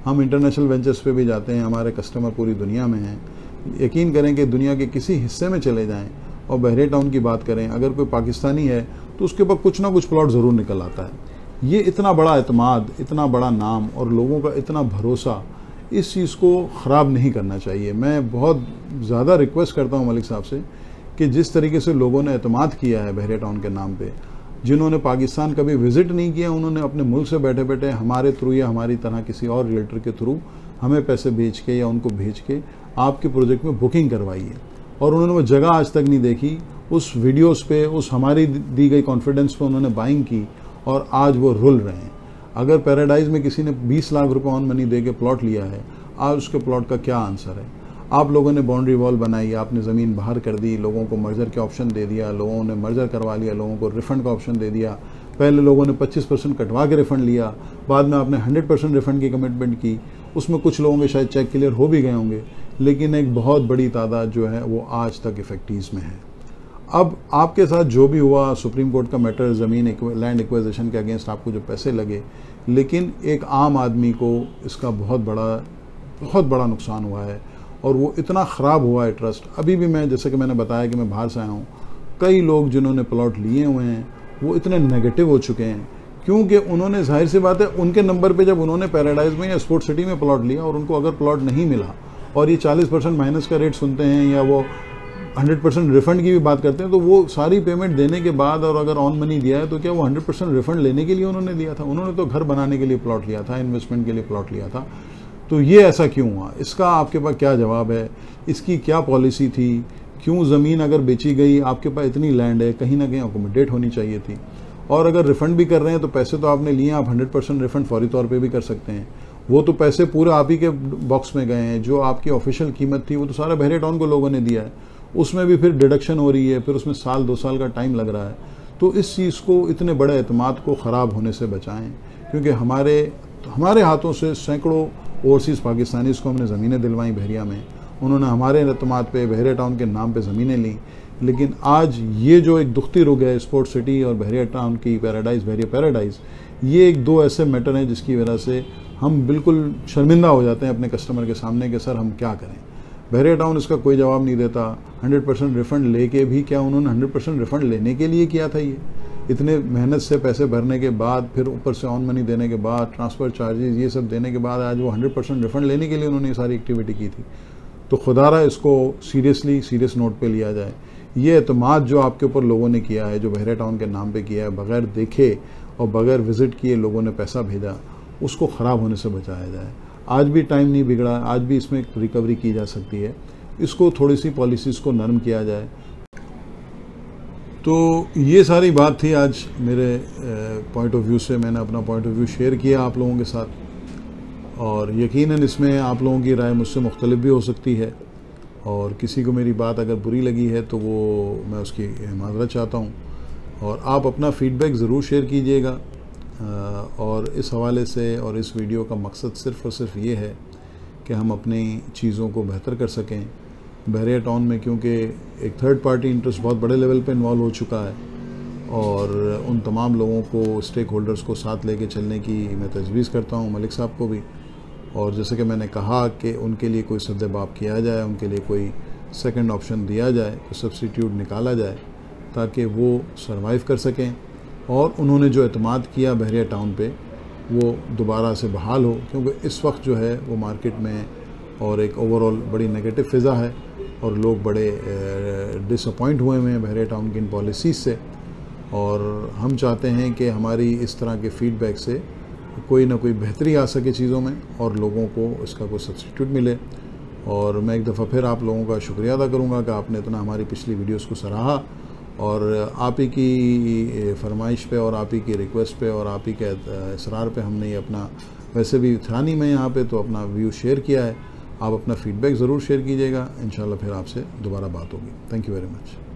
हम इंटरनेशनल वेंचर्स पे भी जाते हैं, हमारे कस्टमर पूरी दुनिया में हैं। यकीन करें कि दुनिया के किसी हिस्से में चले जाएं और बहरिया टाउन की बात करें, अगर कोई पाकिस्तानी है तो उसके ऊपर कुछ ना कुछ प्लॉट ज़रूर निकल आता है। ये इतना बड़ा एतमाद, इतना बड़ा नाम और लोगों का इतना भरोसा, इस चीज़ को ख़राब नहीं करना चाहिए। मैं बहुत ज़्यादा रिक्वेस्ट करता हूँ मलिक साहब से कि जिस तरीके से लोगों ने एतमाद किया है बहरिया टाउन के नाम पे, जिन्होंने पाकिस्तान कभी विज़िट नहीं किया, उन्होंने अपने मुल्क से बैठे बैठे हमारे थ्रू या हमारी तरह किसी और रिलेटर के थ्रू हमें पैसे भेज के या उनको भेज के आपके प्रोजेक्ट में बुकिंग करवाई है, और उन्होंने वो जगह आज तक नहीं देखी। उस वीडियोस पे, उस हमारी दी गई कॉन्फिडेंस पे उन्होंने बाइंग की और आज वो रुल रहे हैं। अगर पैराडाइज में किसी ने 20 लाख रुपए ऑन मनी दे के प्लॉट लिया है, आज उसके प्लॉट का क्या आंसर है? आप लोगों ने बाउंड्री वॉल बनाई, आपने ज़मीन बाहर कर दी, लोगों को मर्जर के ऑप्शन दे दिया, लोगों ने मर्जर करवा लिया, लोगों को रिफ़ंड का ऑप्शन दे दिया। पहले लोगों ने 25% कटवा के रिफ़ंड लिया, बाद में आपने 100% रिफ़ंड की कमिटमेंट की। उसमें कुछ लोगों के शायद चेक क्लियर हो भी गए होंगे, लेकिन एक बहुत बड़ी तादाद जो है वो आज तक इफेक्टिव्स में है। अब आपके साथ जो भी हुआ, सुप्रीम कोर्ट का मैटर, ज़मीन लैंड एक्विजिशन के अगेंस्ट आपको जो पैसे लगे, लेकिन एक आम आदमी को इसका बहुत बड़ा नुकसान हुआ है और वो इतना ख़राब हुआ है ट्रस्ट। अभी भी मैं, जैसे कि मैंने बताया कि मैं बाहर से आया हूँ, कई लोग जिन्होंने प्लॉट लिए हुए हैं वो इतने नेगेटिव हो चुके हैं, क्योंकि उन्होंने, जाहिर सी बात है, उनके नंबर पे जब उन्होंने पैराडाइज में या स्पोर्ट्स सिटी में प्लॉट लिया और उनको अगर प्लॉट नहीं मिला और ये 40% माइनस का रेट सुनते हैं या वो 100% रिफ़ंड की भी बात करते हैं, तो वो सारी पेमेंट देने के बाद और अगर ऑन मनी दिया है तो क्या वो 100% रिफ़ंड लेने के लिए उन्होंने लिया था? उन्होंने तो घर बनाने के लिए प्लॉट लिया था, इन्वेस्टमेंट के लिए प्लॉट लिया था। तो ये ऐसा क्यों हुआ? इसका आपके पास क्या जवाब है? इसकी क्या पॉलिसी थी? क्यों ज़मीन अगर बेची गई, आपके पास इतनी लैंड है, कहीं ना कहीं अकोमोडेट होनी चाहिए थी। और अगर रिफ़ंड भी कर रहे हैं तो पैसे तो आपने लिए, आप 100% रिफ़ंड फौरी तौर पे भी कर सकते हैं। वो तो पैसे पूरे आप ही के बॉक्स में गए हैं। जो आपकी ऑफिशियल कीमत थी वो तो सारा बहरिया टाउन को लोगों ने दिया है, उसमें भी फिर डिडक्शन हो रही है, फिर उसमें साल 2 साल का टाइम लग रहा है। तो इस चीज़ को, इतने बड़े एतमाद को ख़राब होने से बचाएं, क्योंकि हमारे हाथों से सैकड़ों ओवरसीज़ पाकिस्तानीज़ को हमने ज़मीनें दिलवाई बहरिया में। उन्होंने हमारे एतमाद पे बहरिया टाउन के नाम पे ज़मीनें ली, लेकिन आज ये जो एक दुखती रुख है स्पोर्ट्स सिटी और बहरिया टाउन की पैराडाइज, बहरिया पैराडाइज, ये एक दो ऐसे मैटर हैं जिसकी वजह से हम बिल्कुल शर्मिंदा हो जाते हैं अपने कस्टमर के सामने कि सर हम क्या करें। बहरिया टाउन इसका कोई जवाब नहीं देता। 100% रिफ़ंड लेके भी क्या उन्होंने 100% रिफ़ंड लेने के लिए किया था? ये इतने मेहनत से पैसे भरने के बाद, फिर ऊपर से ऑन मनी देने के बाद, ट्रांसफ़र चार्जेस ये सब देने के बाद, आज वो 100% रिफ़ंड लेने के लिए उन्होंने ये सारी एक्टिविटी की थी। तो खुदारा इसको सीरियस नोट पे लिया जाए। ये एतमाद जो आपके ऊपर लोगों ने किया है, जो बहरिया टाउन के नाम पे किया है, बग़ैर देखे और बग़ैर विज़िट किए लोगों ने पैसा भेजा, उसको ख़राब होने से बचाया जाए। आज भी टाइम नहीं बिगड़ा, आज भी इसमें रिकवरी की जा सकती है। इसको थोड़ी सी पॉलिसीज़ को नरम किया जाए। तो ये सारी बात थी आज मेरे पॉइंट ऑफ व्यू से। मैंने अपना पॉइंट ऑफ व्यू शेयर किया आप लोगों के साथ, और यकीनन इसमें आप लोगों की राय मुझसे मुख्तलिफ भी हो सकती है, और किसी को मेरी बात अगर बुरी लगी है तो वो मैं उसकी माज़रत चाहता हूँ। और आप अपना फ़ीडबैक ज़रूर शेयर कीजिएगा। और इस हवाले से, और इस वीडियो का मकसद सिर्फ़ और सिर्फ ये है कि हम अपनी चीज़ों को बेहतर कर सकें बहरिया टाउन में, क्योंकि एक थर्ड पार्टी इंटरेस्ट बहुत बड़े लेवल पे इन्वॉल्व हो चुका है, और उन तमाम लोगों को, स्टेक होल्डर्स को साथ लेके चलने की मैं तजवीज़ करता हूँ, मलिक साहब को भी। और जैसे कि मैंने कहा कि उनके लिए कोई सद्देबाब किया जाए, उनके लिए कोई सेकंड ऑप्शन दिया जाए, कोई सब्स्टिट्यूट निकाला जाए, ताकि वो सर्वाइव कर सकें और उन्होंने जो एतमाद किया बहरिया टाउन पे वो दोबारा से बहाल हो। क्योंकि इस वक्त जो है वो मार्केट में और एक ओवरऑल बड़ी नेगेटिव फ़िज़ा है, और लोग बड़े डिसअपॉइंट हुए हैं बहरिया टाउन की इन पॉलिसीज़ से। और हम चाहते हैं कि हमारी इस तरह के फ़ीडबैक से कोई ना कोई बेहतरी आ सके चीज़ों में, और लोगों को इसका कोई सब्स्टिट्यूट मिले। और मैं एक दफ़ा फिर आप लोगों का शुक्रिया अदा करूँगा कि आपने इतना हमारी पिछली वीडियोज़ को सराहा, और आप ही की फरमाइश पे और आप ही की रिक्वेस्ट पे और आप ही के इसरार पे हमने ये अपना, वैसे भी था नहीं मैं यहाँ पे, तो अपना व्यू शेयर किया है। आप अपना फ़ीडबैक ज़रूर शेयर कीजिएगा। इंशाल्लाह फिर आपसे दोबारा बात होगी। Thank you very much.